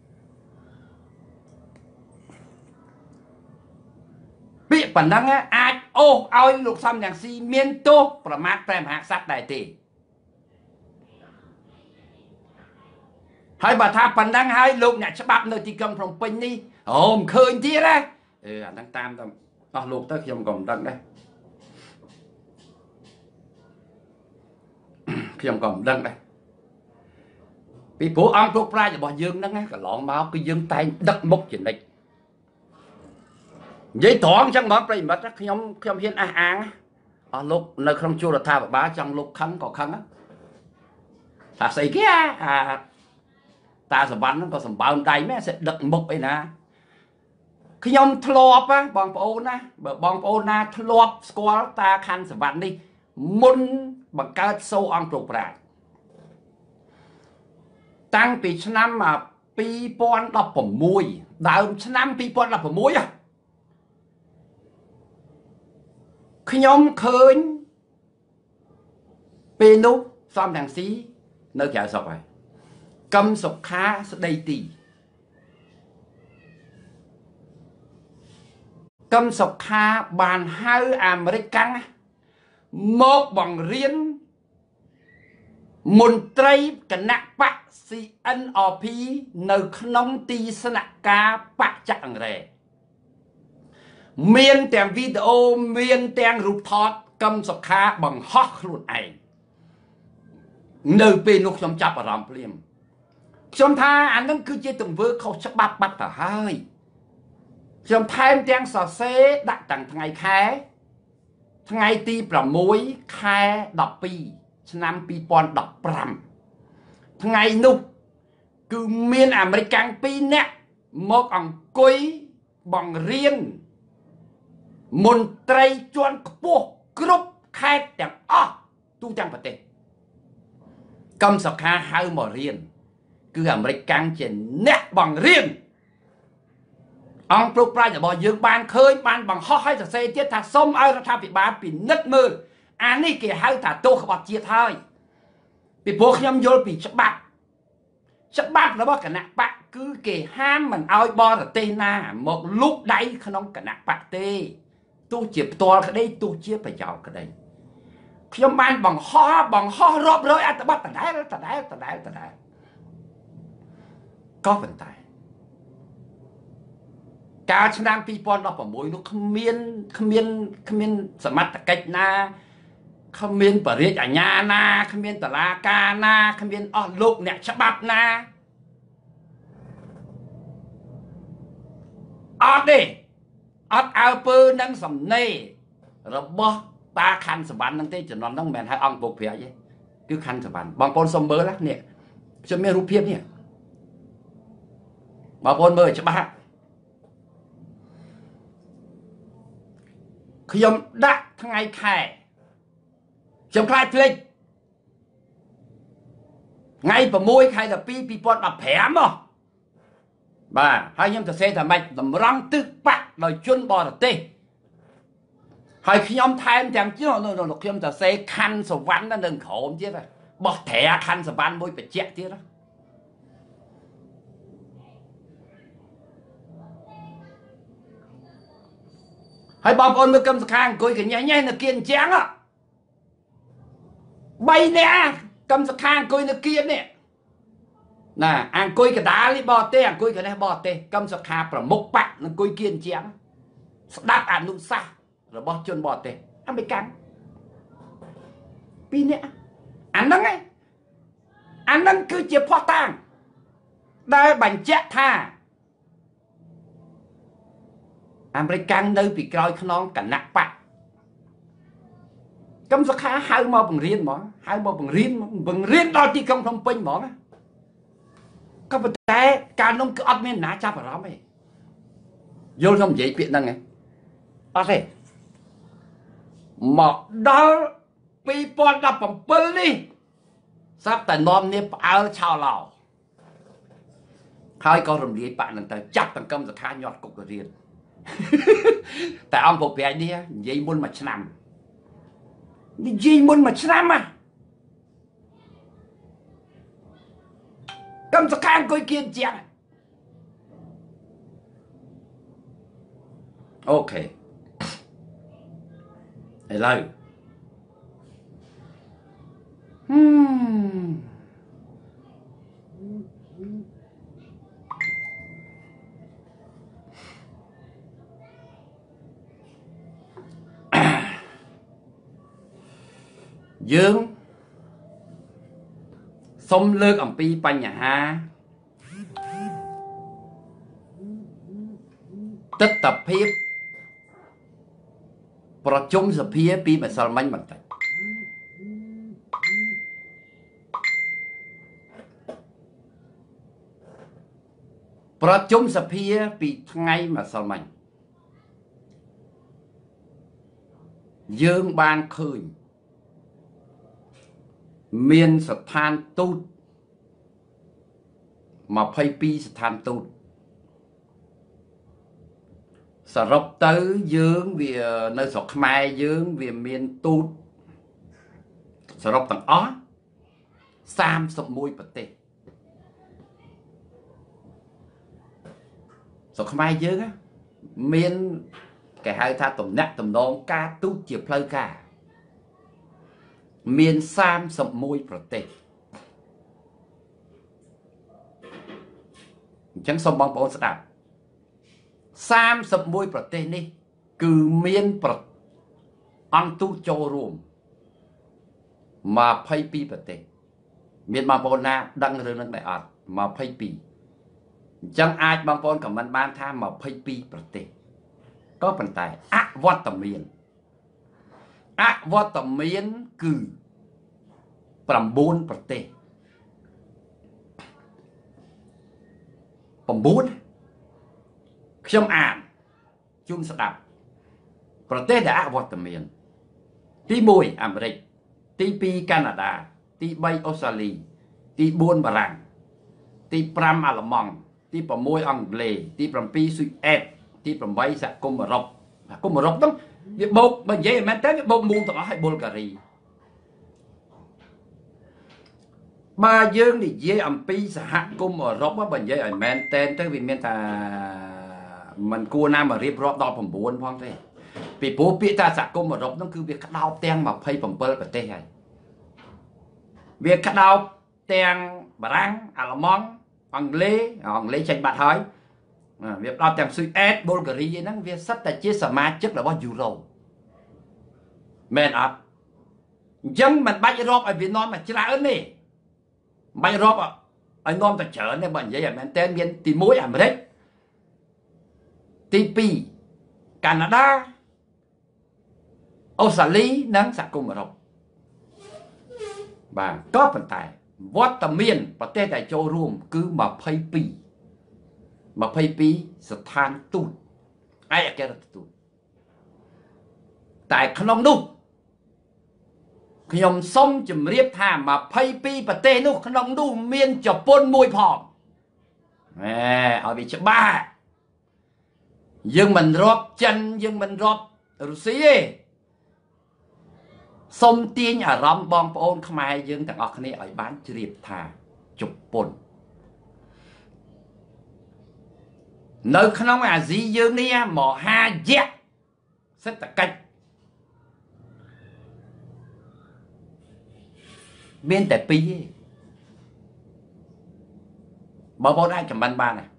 [SPEAKER 1] ពាក្យប៉ុណ្ណឹងអាចអូសឲ្យលោកសំរងស៊ីមានទោសប្រមាថព្រះមហាក្សត្រដែរទេហើយបើថាប៉ុណ្ណឹងហើយលោកអ្នកច្បាប់នៅទីក្រុងភ្នំពេញនេះអូមិនឃើញទៀតណាអឺអាហ្នឹងតាមទៅអស់លោកទៅខ្ញុំក៏មិនដឹងដែរខ្ញុំក៏មិនដឹងដែរពីព្រោះអង្គពុកប្រាជ្ញរបស់យើងហ្នឹងកន្លងមកគឺយើងតែងដឹកមុខចនិចនិយាយត្រង់ចឹងបងប្រិយមិត្តខ្ញុំខ្ញុំហ៊ានអះអាងអស់លោកនៅក្នុងជួររដ្ឋាភិបាលចង់លោកខឹងក៏ខឹងថាស្អីគេអាតាសវណ្ណហ្នឹងក៏សម្បើមដៃមែនសេដឹកមុខអីណាខ្ញុំធ្លាប់បងប្អូនណាបើបងប្អូនណាធ្លាប់ស្គាល់តាខាន់សវណ្ណនេះមុនបង្កើតសូអង្គពុកប្រាជ្ញតាំងពីឆ្នាំពីរពាន់ដប់ប្រាំមួយដើមឆ្នាំពីរពាន់ដប់ប្រាំមួយខ្ញុំឃើញពេលនោះសំរងស៊ីនៅក្រៅស្រុកហើយកឹមសុខាស្ដីទីកឹមសុខាបានហៅអាមេរិកកាំងមកបង្រៀនមន្ត្រីគណៈបក C N R P នៅក្នុងទីស្នាក់ការបកចក្ររ៉េមានទាំងវីដេអូមានទាំងរូបថតកឹមសុខាបង្ហោះខ្លួនឯងនៅពេលនោះខ្ញុំចាប់អារម្មណ៍ភ្លាមខ្ញុំថាអានឹងគឺជាទង្វើខុសច្បាប់បាត់ទៅហើយខ្ញុំថែមទាំងសរសេរដាក់តាំងថ្ងៃខែថ្ងៃទីប្រាំមួយខែដប់ពីរឆ្នាំពីរពាន់ដប់ប្រាំថ្ងៃនោះគឺមានអាមេរិកកាំងពីរនាក់មកអង្គុយបង្រៀនមន្ត្រីជាន់ខ្ពស់គ្រប់ខេត្តទាំងអស់ទូទាំងប្រទេស Cầm sọc khá hao mà riêng cứ hàm rịch căng trên nét bằng riêng ông lúc ra là bỏ dương bàn khơi bàn bằng ho hay là xe tiết thả sông ai ra thả bị bá bị nứt mưa anh ấy kìa hai thả tô không bọt chia thôi bị buộc nhâm vô bị chấp bạc chấp bạc nó bỏ cả nạc bạc cứ kìa ham mình ai bỏ ra tê na một lúc đấy không nông cả nạc bạc tê tôi chỉ to cái đây tôi chia phải chào cái đây nhâm bàn bằng ho bằng ho rộp rơi anh ta bắt ta đáy ta đáy ta đáy ta đáy có vấn đề cả trăm năm pi pon nó bảo mối nó không miên không miên không miên sầm mặt cách na không miên bảo riết ở nhà na không miên tờ la ca na không miên ở lục nè chấp bắp na ở đây ở ao pơ nâng sầm nê rồi bỏ ta khăn sầm bàn nâng tê chỉ nói nâng mền hai ông buộc phía vậy cứ khăn sầm bàn bằng pon sầm bơ lắm nè cho miên rụp phiếp nè bằng pon bơ chấp bắp khi ông đặt thằng ngày khai chồng khai phê ngay vào môi khai là pi pi bọn đập hẻm mà bà hai nhóm ta xe thằng mạch làm răng tức bạc rồi chuyên bò là tê hai khi ông thay em chẳng chứ nó nó nó khi ông ta xe khăn sổ vắn nó đừng khổ ông chứ rồi bỏ thẻ khăn sổ vắn môi phải chạy chứ đó hai bà con mới cầm khang coi cái nhảy nhảy là kiên chán á bay nè cầm khang coi là kiên nè nè ăn coi cái đá đi bò tê ăn coi cái này bò tê cầm khang phải mốc bạc nó coi kiên chán đáp ăn luôn xa rồi bò chân bò tê ăn bị cắn pi nè ăn nắng ấy ăn nắng cứ chia phó tang đây bánh chét tha American nơi bị coi non cả nặng bạc cấm sắc khá hai màu bằng riêng món hai màu bằng riêng bằng riêng đó chỉ không thông pin món các bạn thấy cả nông cứ ăn men ná chắp vào đó mày vô không dễ chuyện năng này ở đây mà đó bị bọn đập bằng pin đi sắp tại non nếp áo chào lào hai con rồng đi bạn lần tới chắc thằng cấm sắc khá nhọt cục của riêng tại ông bộ bè đi dây môn mà chăm dây môn mà chăm à cầm sắc khang coi kiên chàng ok để lời hmm. Dương xông lược ẩm pi bánh nhà ha tất tập hiếp pro chung sập hiếp pi mà sao manh bằng tay pro chung sập hiếp pi ngay mà sao manh Dương ban khơi miềnสถานទូតยี่สิบสองสถานទូតសរុបទៅយើងវានៅស្រុកខ្មែរយើងវាមានទូតសរុបទាំងអស់សាមសិបមួយប្រទេសស្រុកខ្មែរយើងមានគេហៅថាតំណាក់តំណងការទូតជាផ្លូវការមានសាមសិបមួយប្រទេសអញ្ចឹងសូមបងប្អូនស្ដាប់សាមសិបមួយប្រទេសនេះគឺមានប្រអង្គទូតចូលរួមยี่สิบสองប្រទេសមានបងប្អូនណាដឹងរឿងនឹងដែរអត់ยี่สิบสองអញ្ចឹងអាចបងប្អូនខមមិនបានថាยี่สิบสองប្រទេសក៏ប៉ុន្តែអវត្តមានអវត្តមានគឺប្រាំបួនប្រទេសប្រាំបួនខ្ញុំអានជូនស្ដាប់ប្រទេសដែលអវត្តមានទីមួយអាមេរិកទីពីរកាណាដាទីបីអូស្ត្រាលីទីbốnបារាំងទី5អាល្លឺម៉ង់ទី6អង់គ្លេសទី7ស៊ុយអែតទី8សហគមន៍អឺរ៉ុបសហគមន៍អឺរ៉ុបហ្នឹងវាបូកបើនិយាយមែនតើវាបូកមូលទាំងអស់ឲ្យប៊ុលហ្គារីបើយើងនិយាយអំពីសហគមន៍អឺរ៉ុបបើនិយាយឲ្យមែនតើទៅវាមានថាมันគួរណាមករៀបរាប់ដល់9ផងទេពីព្រោះពាក្យថាសហគមន៍អឺរ៉ុបហ្នឹងគឺវាក្តោបទាំង27ប្រទេសហើយវាក្តោបទាំងបារាំងអាល្លឺម៉ង់អង់គ្លេសអង់គ្លេសចេញបាត់ហើយវាផ្ដោតទាំងស៊ុយអែតប៊ុលហ្គារីហ្នឹងវាសិតតែជាសមាជិករបស់យូរ៉ូមែនអត់អញ្ចឹងមិនបាច់រាប់ឲ្យវានាំមកច្រើនទេមិនបាច់រាប់ឲ្យនាំទៅច្រើនទេបើនិយាយឲ្យមែនតើមានទី1អាមេរិកទី2កាណាដាអូស្ត្រាលីនិងសហគមន៍អឺរ៉ុបបាទក៏ប៉ុន្តែវត្តមានប្រទេសដែលចូលរួមគឺ22 22ស្ថានទូតឯកអគ្គរដ្ឋទូតតែក្នុងនោះខ្ញុំសូមជម្រាបថា22ប្រទេសនោះក្នុងនោះមានជប៉ុនមួយផងហេឲ្យវាច្បាស់យើងមិនរាប់ចិនយើងមិនរាប់រុស្ស៊ីទេសូមទាញអារម្មណ៍បងប្អូនខ្មែរយើងទាំងអស់គ្នាឲ្យបានជ្រាបថាជប៉ុននៅក្នុងអាស៊ីយើងនេះមហាយៈសេដ្ឋកិច្ចមានតែពីរទេបងប្អូនអាចចំណេញបានណា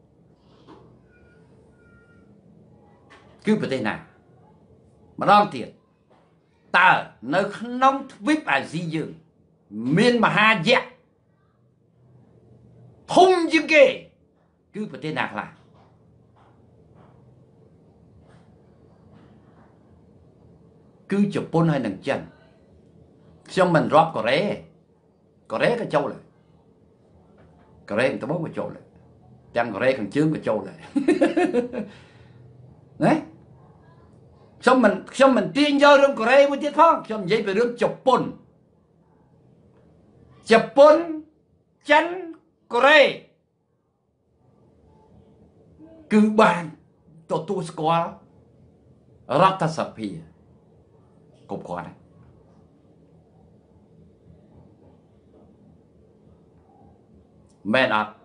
[SPEAKER 1] គឺប្រទេសណាម្ដងទៀតតើនៅក្នុងទ្វីបអាស៊ីយើងមានមហាយៈធំជាងគេគឺប្រទេសណាខ្លះគឺជប៉ុនហើយនិងចិនខ្ញុំមិនរាប់កូរ៉េកូរ៉េក៏ចូលដែរកូរ៉េត្បូងក៏ចូលដែរទាំងកូរ៉េខាងជើងក៏ចូលដែរណាខ្ញុំមិនខ្ញុំមិនទាញយករឿងកូរ៉េមួយទៀតផងខ្ញុំនិយាយពីរឿងជប៉ុនជប៉ុនចិនកូរ៉េគឺបានទទួលស្គាល់រដ្ឋសភាគ្រប់គ្រាន់ហើយមែនអត់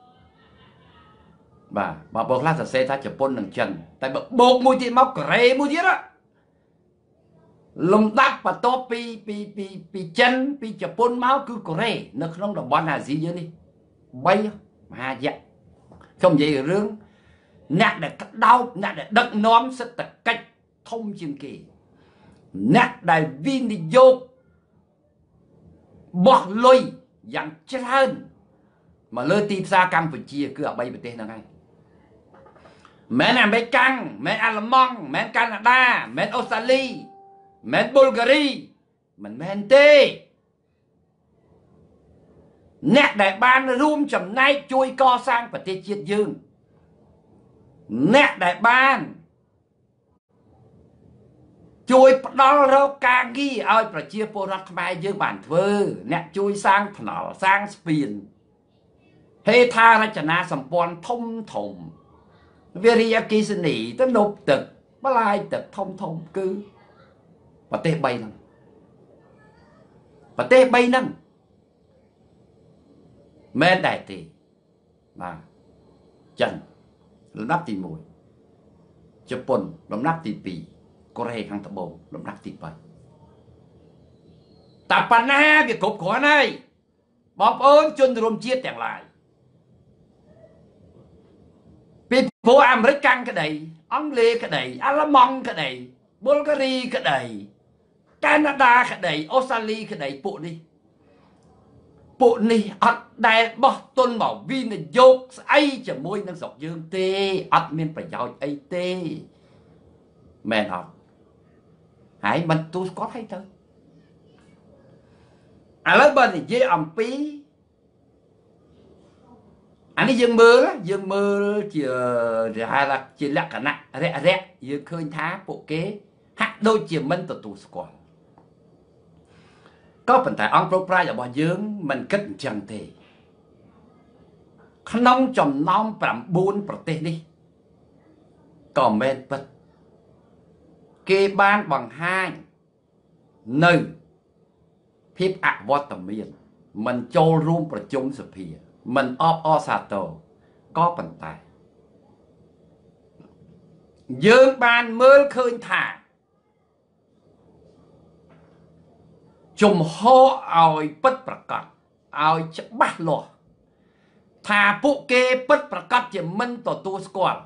[SPEAKER 1] បាទបើបងខ្លះសរសេរថាជប៉ុននិងចិនតែបើបូកមួយទៀតមកកូរ៉េមួយទៀតលំដាប់បន្ទាប់ពីពីពីពីចិនពីជប៉ុនមកគឺកូរ៉េនៅក្នុងតំបន់អាស៊ីយើងនេះ3មហាយៈខ្ញុំនិយាយរឿងអ្នកដែលក្តោបអ្នកដែលដឹកនាំសេដ្ឋកិច្ចធំជាងគេអ្នកដែលវិនិយោគបោះលុយយ៉ាងច្រើនមកលើទីផ្សារកម្ពុជាគឺអា3ប្រទេសហ្នឹងហើយមែនអាមេរិកមែនអាល្លឺម៉ង់មែនកាណាដាមែនអូស្ត្រាលីមែនប៊ុលហ្គារីមិនមែនទេអ្នកដែលបានរួមចំណែកជួយកសាងប្រទេសជាតិយើងអ្នកដែលបានជួយផ្ដល់រកការងារឲ្យប្រជាពលរដ្ឋខ្មែរយើងបានធ្វើអ្នកជួយសាងថ្នល់សាងស្ពានហេដ្ឋារចនាសម្ព័ន្ធធំធំវិរិយអគ្គិសនីទំនប់ទឹកបលាយទឹកធំធំគឺប្រទេស3ហ្នឹងប្រទេស3ហ្នឹងមែនដែរទេបាទចិនលំដាប់ទី1ជប៉ុនលំដាប់ទី2កូរ៉េខាងត្បូងលំដាប់ទី3តែបណ្ណាវាគ្រប់គ្រាន់ហើយបងប្អូនជនរួមជាតិទាំងឡាយពីព្រោះអាមេរិកក្តីអង់គ្លេសក្តីអាល្លឺម៉ង់ក្តីប៊ុលហ្គារីក្តីកាណាដាក្តីអូស្ត្រាលីក្តីពួកនេះពួកនេះអត់ដែលបោះទុនមកវិនិយោគស្អីជាមួយនឹងស្រុកយើងទេអត់មានប្រយោជន៍អីទេមែនអត់ហើយមិនទូស្គាល់ឲ្យទៅឥឡូវបើនិយាយអំពីអានេះយើងមើលយើងមើលជាហៅថាជាលក្ខណៈរាក់រាក់យើងឃើញថាពួកគេហាក់ដូចជាមិនទទួលស្គាល់ có phần tại ông pro ra bỏ dưỡng mình kết chẳng thế không chồng non phạm buônประเทศ đi còn bên vật kê ban bằng hai nơi phép ạ vọt tầm miền mình châu rungประชุมสภาmình ọp ọ xà tổ có phần tại dương ban mới khơi thả chùm hô oi bấtประกาศ oi chắc bắt lọ thả phụ kê bấtประกาศ chỉ mình tổ tu squad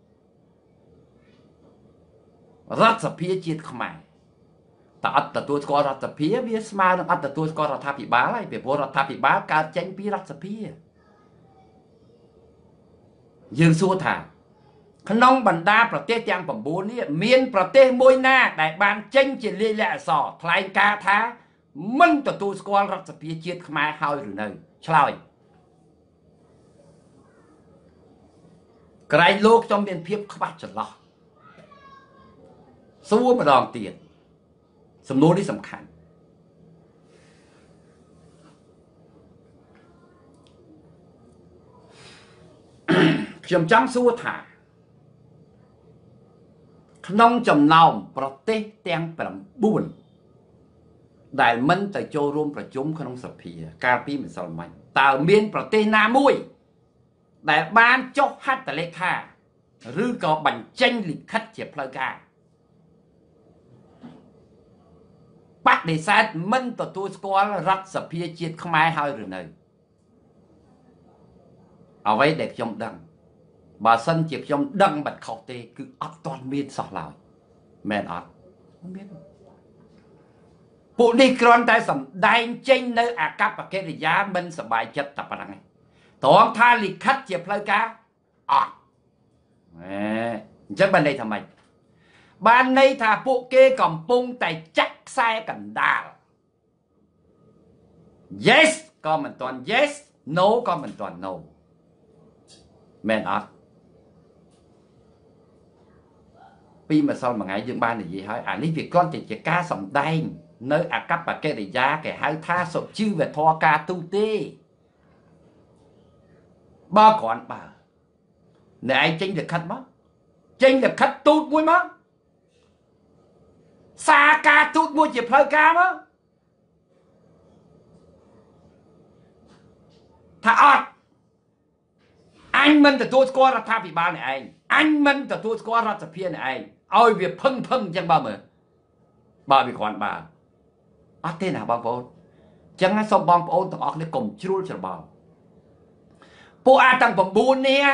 [SPEAKER 1] รัฐสภาជាតិខ្មែរតែអត់ទទួលស្គាល់រដ្ឋសភាវាស្មើនឹងអត់ទទួលស្គាល់រដ្ឋាភិបាលហើយពីព្រោះរដ្ឋាភិបាលកើតចេញពីរដ្ឋសភាយើងសួរថាក្នុងបណ្ដាប្រទេសទាំង 9 នេះមានប្រទេសមួយណាដែលបានចេញជាលាយលក្ខណ៍អក្សរថ្លែងការណ៍ថាមិនទទួលស្គាល់រដ្ឋសភាជាតិខ្មែរហើយឬនៅឆ្លើយក្រែងលោកខ្ញុំមានភាពខ្វះចន្លោះសួរម្ដងទៀតសំណួរនេះសំខាន់ខ្ញុំចង់សួរថាក្នុងចំណោមប្រទេសទាំង 9 ដែលមិនទៅចូលរួមប្រជុំក្នុងសភាកាលពីម្សិលមិញតើមានប្រទេសណាមួយដែលបានចុះហត្ថលេខាឬក៏បញ្ចេញលិខិតជាផ្លូវការបដិសេធមិនទទួលស្គាល់រដ្ឋសភាជាតិខ្មែរហើយឬនៅអ្វីដែលខ្ញុំដឹងបើសិនជាខ្ញុំដឹងបាត់ខុសទេគឺអត់ទាន់មានសោះឡើយមែនអត់មានពួកនេះគ្រាន់តែសម្ដែងចេញនៅអាកប្បកិរិយាមិនសប្បាយចិត្តតែប៉ុណ្្នឹងឯងត្រង់ថាលិខិតជាផ្លូវការអត់អញ្ចឹងបានន័យថាម៉េចបានន័យថាពួកគេកំពុងតែចាក់ខ្សែកណ្ដាល yes ក៏មិនទាន់ yes no ក៏មិនទាន់ no មែនអត់ពីម្សិលមួយថ្ងៃយើងបាននិយាយហើយអានេះវាគ្រាន់តែជាការសម្ដែងនៅអាកប្បកិរិយាគេហៅថាសុជីវធម៌ការទូទេបើគ្រាន់បើអ្នកឯងចេញលិខិតមកចេញលិខិតទូតមួយមកសារការទូតមួយជាផ្លូវការមកថាអត់អញមិនទទួលស្គាល់រដ្ឋាភិបាលនេះឯងអញមិនទទួលស្គាល់រដ្ឋសភានេះឯងឲ្យវាភឹងភឹងអញ្ចឹងបើមើលបើវាគ្រាន់បើអត់ទេណាបងប្អូនអញ្ចឹងសូមបងប្អូនទាំងអស់គ្នាកុំជ្រួលច្របល់ពួកអាទាំង 9 នេះ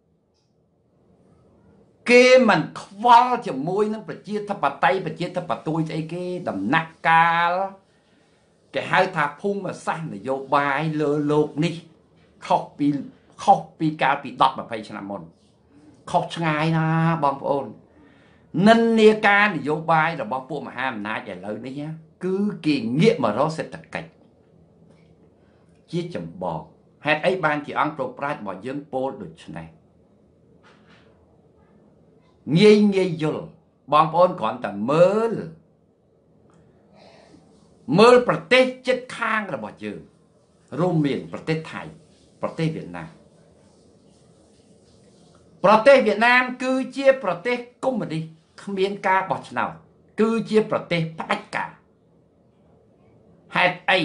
[SPEAKER 1] គេមិនខ្វល់ជាមួយនឹងប្រជាធិបតេយ្យប្រជាធិបតេយ្យស្អីគេដំណាក់កាលគេហៅថាភូមិសាស្ត្រនយោបាយលើលោកនេះខុសពីខុសពីកាលពី ដប់ 20 ឆ្នាំមុនខុសឆ្ងាយណាបងប្អូននិន្នាការនយោបាយរបស់ពួកមហាអំណាចឥឡូវនេះគឺគេងាកមករកសេដ្ឋកិច្ចជាចម្បងហេតុអីបានជាអង្គប្រប្រាជ្ញរបស់យើងពោលដូច្នេះងាយងាយយល់បងប្អូនគ្រាន់តែមើលមើលប្រទេសជិតខាងរបស់យើងរួមមានប្រទេសថៃប្រទេសវៀតណាមប្រទេសវៀតណាមគឺជាប្រទេសកុម្មុយនីសគ្មានការបោះឆ្នោតគឺជាប្រទេសផ្ដាច់ការហេតុអី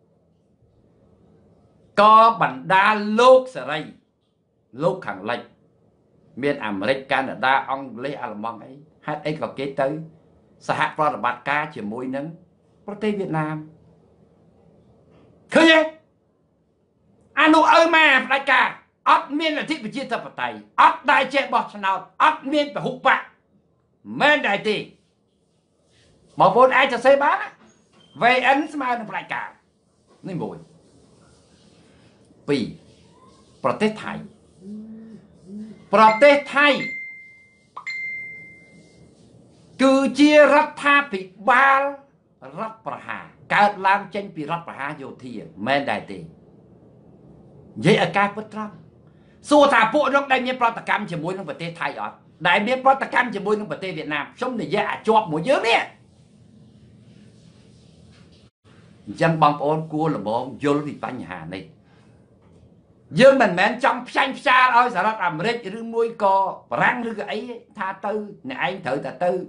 [SPEAKER 1] ក៏បណ្ដាលោកសេរីលោកខាងលិចមានអាមេរិកកាណាដាអង់គ្លេសអាល្លឺម៉ង់អីហេតុអីក៏គេទៅសហប្រតិបត្តិការជាមួយនឹងប្រទេសវៀតណាមឃើញទេអានោះអើម៉ាផ្ដាច់ការអត់មានលទ្ធិប្រជាធិបតេយ្យអត់ដែលចេះបោះឆ្នោតអត់មានពហុបកមែនដែរទេបងប្អូនអាចសរសេរបាន វេ អិន ស្មើនឹងផ្ដាច់ការនេះមួយពីរប្រទេសថៃប្រទេសថៃគឺជារដ្ឋាភិបាលរដ្ឋប្រហារកើតឡើងចេញពីរដ្ឋប្រហារយោធាមែនដែរទេនិយាយឲ្យការពិតត្រង់សួរថាពួកនោះដែលមានប្រតិកម្មជាមួយនឹងប្រទេសថៃអត់ដែលមានប្រតិកម្មជាមួយនឹងប្រទេសវៀតណាមខ្ញុំនិយាយអាចជាប់មួយយើងនេះ dân bóng ôn của là bóng vô vì bánh hà này dương mình mến trong xanh xa ơi sẽ làm rít rư mùi co răng rư ấy tha tư nè anh thử ta tư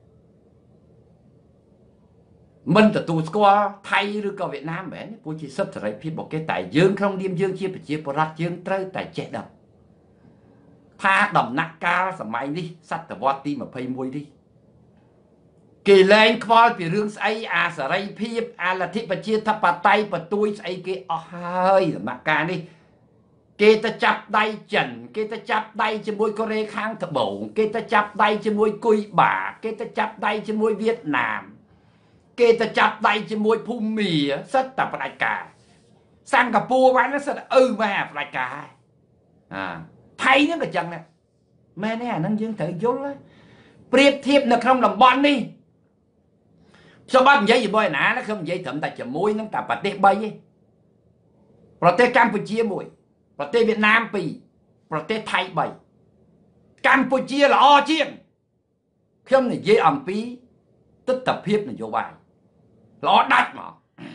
[SPEAKER 1] mình từ tù qua thay rư co Việt Nam bẻ bố chỉ sắp trở lại phía một cái tại dương không điêm dương chia phải chia bỏ rát dương trơi tại chết đập tha đầm nạc ca sẵn máy đi sắt tờ vọt đi mà phây mùi đi kỳ lên khói vì rương ấy à sở rây phiếp à là thích bà chia thập bà tay bà tôi ấy kia ơ hơi nạc ca đi kê ta chắp tay trần kê ta chắp tay cho môi Korea kháng thập bổng kê ta chắp tay cho môi Cui Bà kê ta chắp tay cho môi Việt Nam kê ta chắp tay cho môi Phú Mì rất tập đại cả Singapore bán nó sẽ ư mà đại cả à thấy nó cái chân nè mẹ nè nâng dương thử vô đó priệp thiệp nó không làm bọn đi sao bắt giấy gì bôi nã nó không giấy thẩm tại chợ môi nó tập bà tê bay ấy bà tê Campuchia mùi bà tê Việt Nam bì bà tê Thái bày Campuchia là o chiên không này dễ ẩm phí tức tập hiếp này vô bài là o đắt mà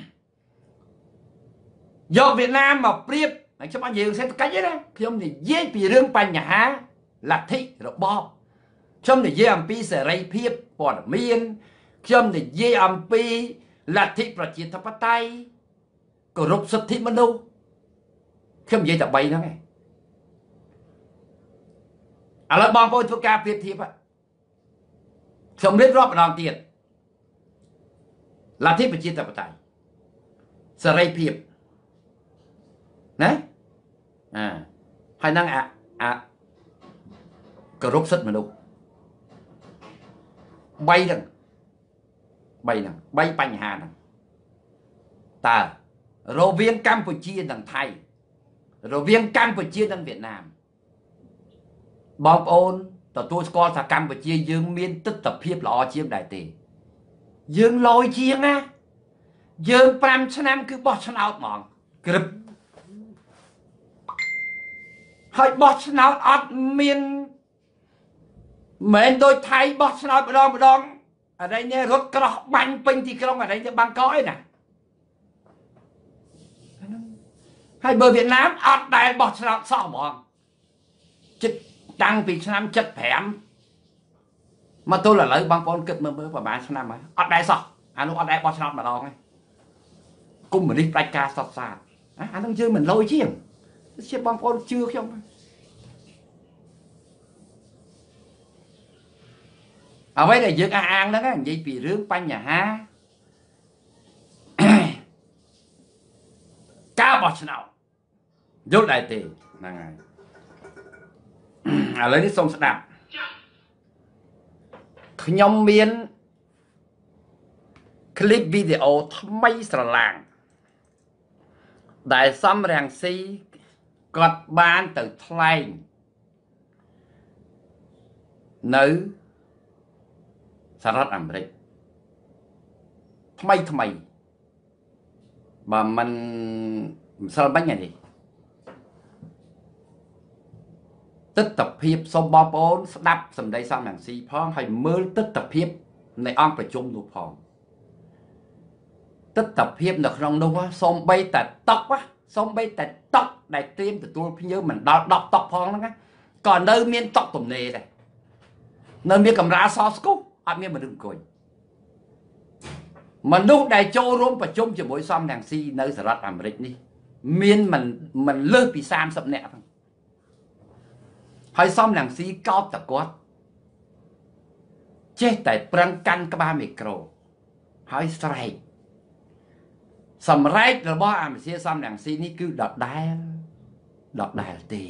[SPEAKER 1] do Việt Nam mà priệp anh cho bao nhiêu sẽ cách đấy đó không thì dễ bị rương bánh nhà há là thích rồi bóp không thì dễ ẩm phí sẽ rây phiếp bỏ miên không thì dễ ẩm phí là thích và chiến thập tay cổ rục xuất thích mất đâu không dễ tập bay nó nghe à là bom bôi thuốc ca phiếp thiếp á không biết rót vào đòn tiền là thích và chiến thập tay sẽ rây phiếp đấy à hay năng ạ à cờ rốt sất mà đâu bay đằng bay đằng bay bánh hà đằng ta rồi viên Campuchia đằng Thái rồi viên Campuchia đằng Việt Nam bóng ôn tao tôi coi là Campuchia dương miên tức tập hiếp là chiếm đại tỷ dương lôi chiêng á dương pram cho năm cứ bọt chân áo mỏng cực hơi bọt chân áo ọt miên mến đôi thay bọt chân áo bà đong bà đong ở đây nè rốt có bánh bình thì không ở đây nè băng cõi nè hay bờ Việt Nam ọt đây bọt chân áo sao mỏng chết tăng vì chân năm chất phèm mà tôi là lấy băng con cực mơ mơ và bán chân năm ấy ọt đây sao anh nó ọt đây bọt chân áo bà đong ấy cùng mà đi tay ca sọt xa anh đang chơi mình lôi chiếng chiếc băng con chưa không ở đây là dưỡng an an đó á vậy vì rướng bánh nhà ha cá bọt nào rốt đại tỷ này à lấy đi xong sẽ đạp nhóm miên clip video mấy sờ làng đại xăm ràng si gọt ban từ thay nữสหรัฐอเมริกทำไมทำไมmà mình sao bánh này đi tích tập hiệp xong bom bốn đắp sầm đây sao nàng si phong hay mơ tích tập hiệp này ông phải chung đủ phòng tích tập hiệp được không đâu á xong bay tại tóc á xong bay tại tóc đại tiêm từ tôi nhớ mình đọc đọc tóc phong đó còn nơi miên tóc tụm nề này nơi miên cầm ra so scoop anh biết mà đừng cười mà lúc đại châu rôm và chung cho mỗi xóm nàng si nơi sở am rịch đi miên mình mình lơ bị sam sập nẹ hay xóm nàng si cao tập quát chết tại prang căn cái ba micro hay strike sầm rách rồi bao am si xóm nàng si ní cứ đọt đai đọt đai tì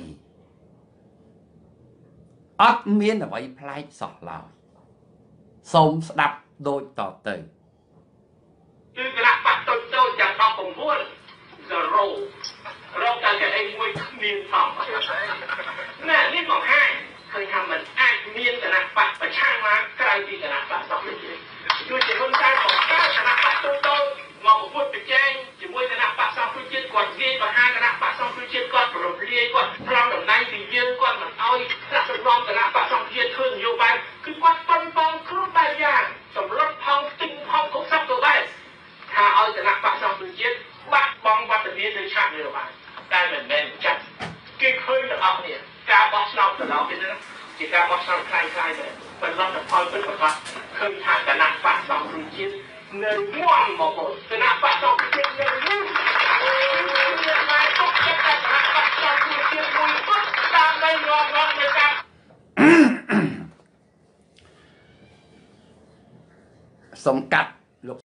[SPEAKER 1] ấp miên là vậy play sọt lào sống đập đôi tỏ tử
[SPEAKER 2] คือขณะปัดต้นโตจากดอกผมพูดจะโรโรการจะไอ้มวยเมียนสองน่ะนี่บอกให้เคยทำมันไอ้เมียนขณะปัดประช่างมาใครที่ขณะปัดสองไม่ดีดูจากคนใจของก้าวขณะปัดต้นโตมองผมพูดไปแจ้งจะมวยขณะปัดสองพื้นที่ก่อนเรียนก่อนห้าขณะปัดสองพื้นที่ก่อนปรบเรียนก่อนพร้อมแบบนั้นถึงเยือนก่อนมันเอาอีกขณะสำรองขณะปัดสองเพียรขึ้นโยบายคือวัดปนปองครูบายอย่างสำรองพองติ้งพองกุ๊กซับตัวได้ถ้าเอาชนะปักซជាតិបាត់បង់វត្តមានលើឆាកនយោបាយតែមិនមែនចាត់គេឃើញទាំងអស់គ្នាការបោះឆ្នោតទៅដល់ពេលនេះជាការបោះឆ្នោតខ្លាំងខ្លាយទៅប៉ុន្តែផលពិតប្រាកដឃើញថាគណៈបកសង្គ្រោះជាតិនៅងាប់មកមកគណៈបកសង្គ្រោះជាតិនៅងាប់មានតែទុកចិត្តតែគណៈបកសង្គ្រោះជាតិមួយពុតដើម្បីរងរងនៅការ
[SPEAKER 1] សំកាត់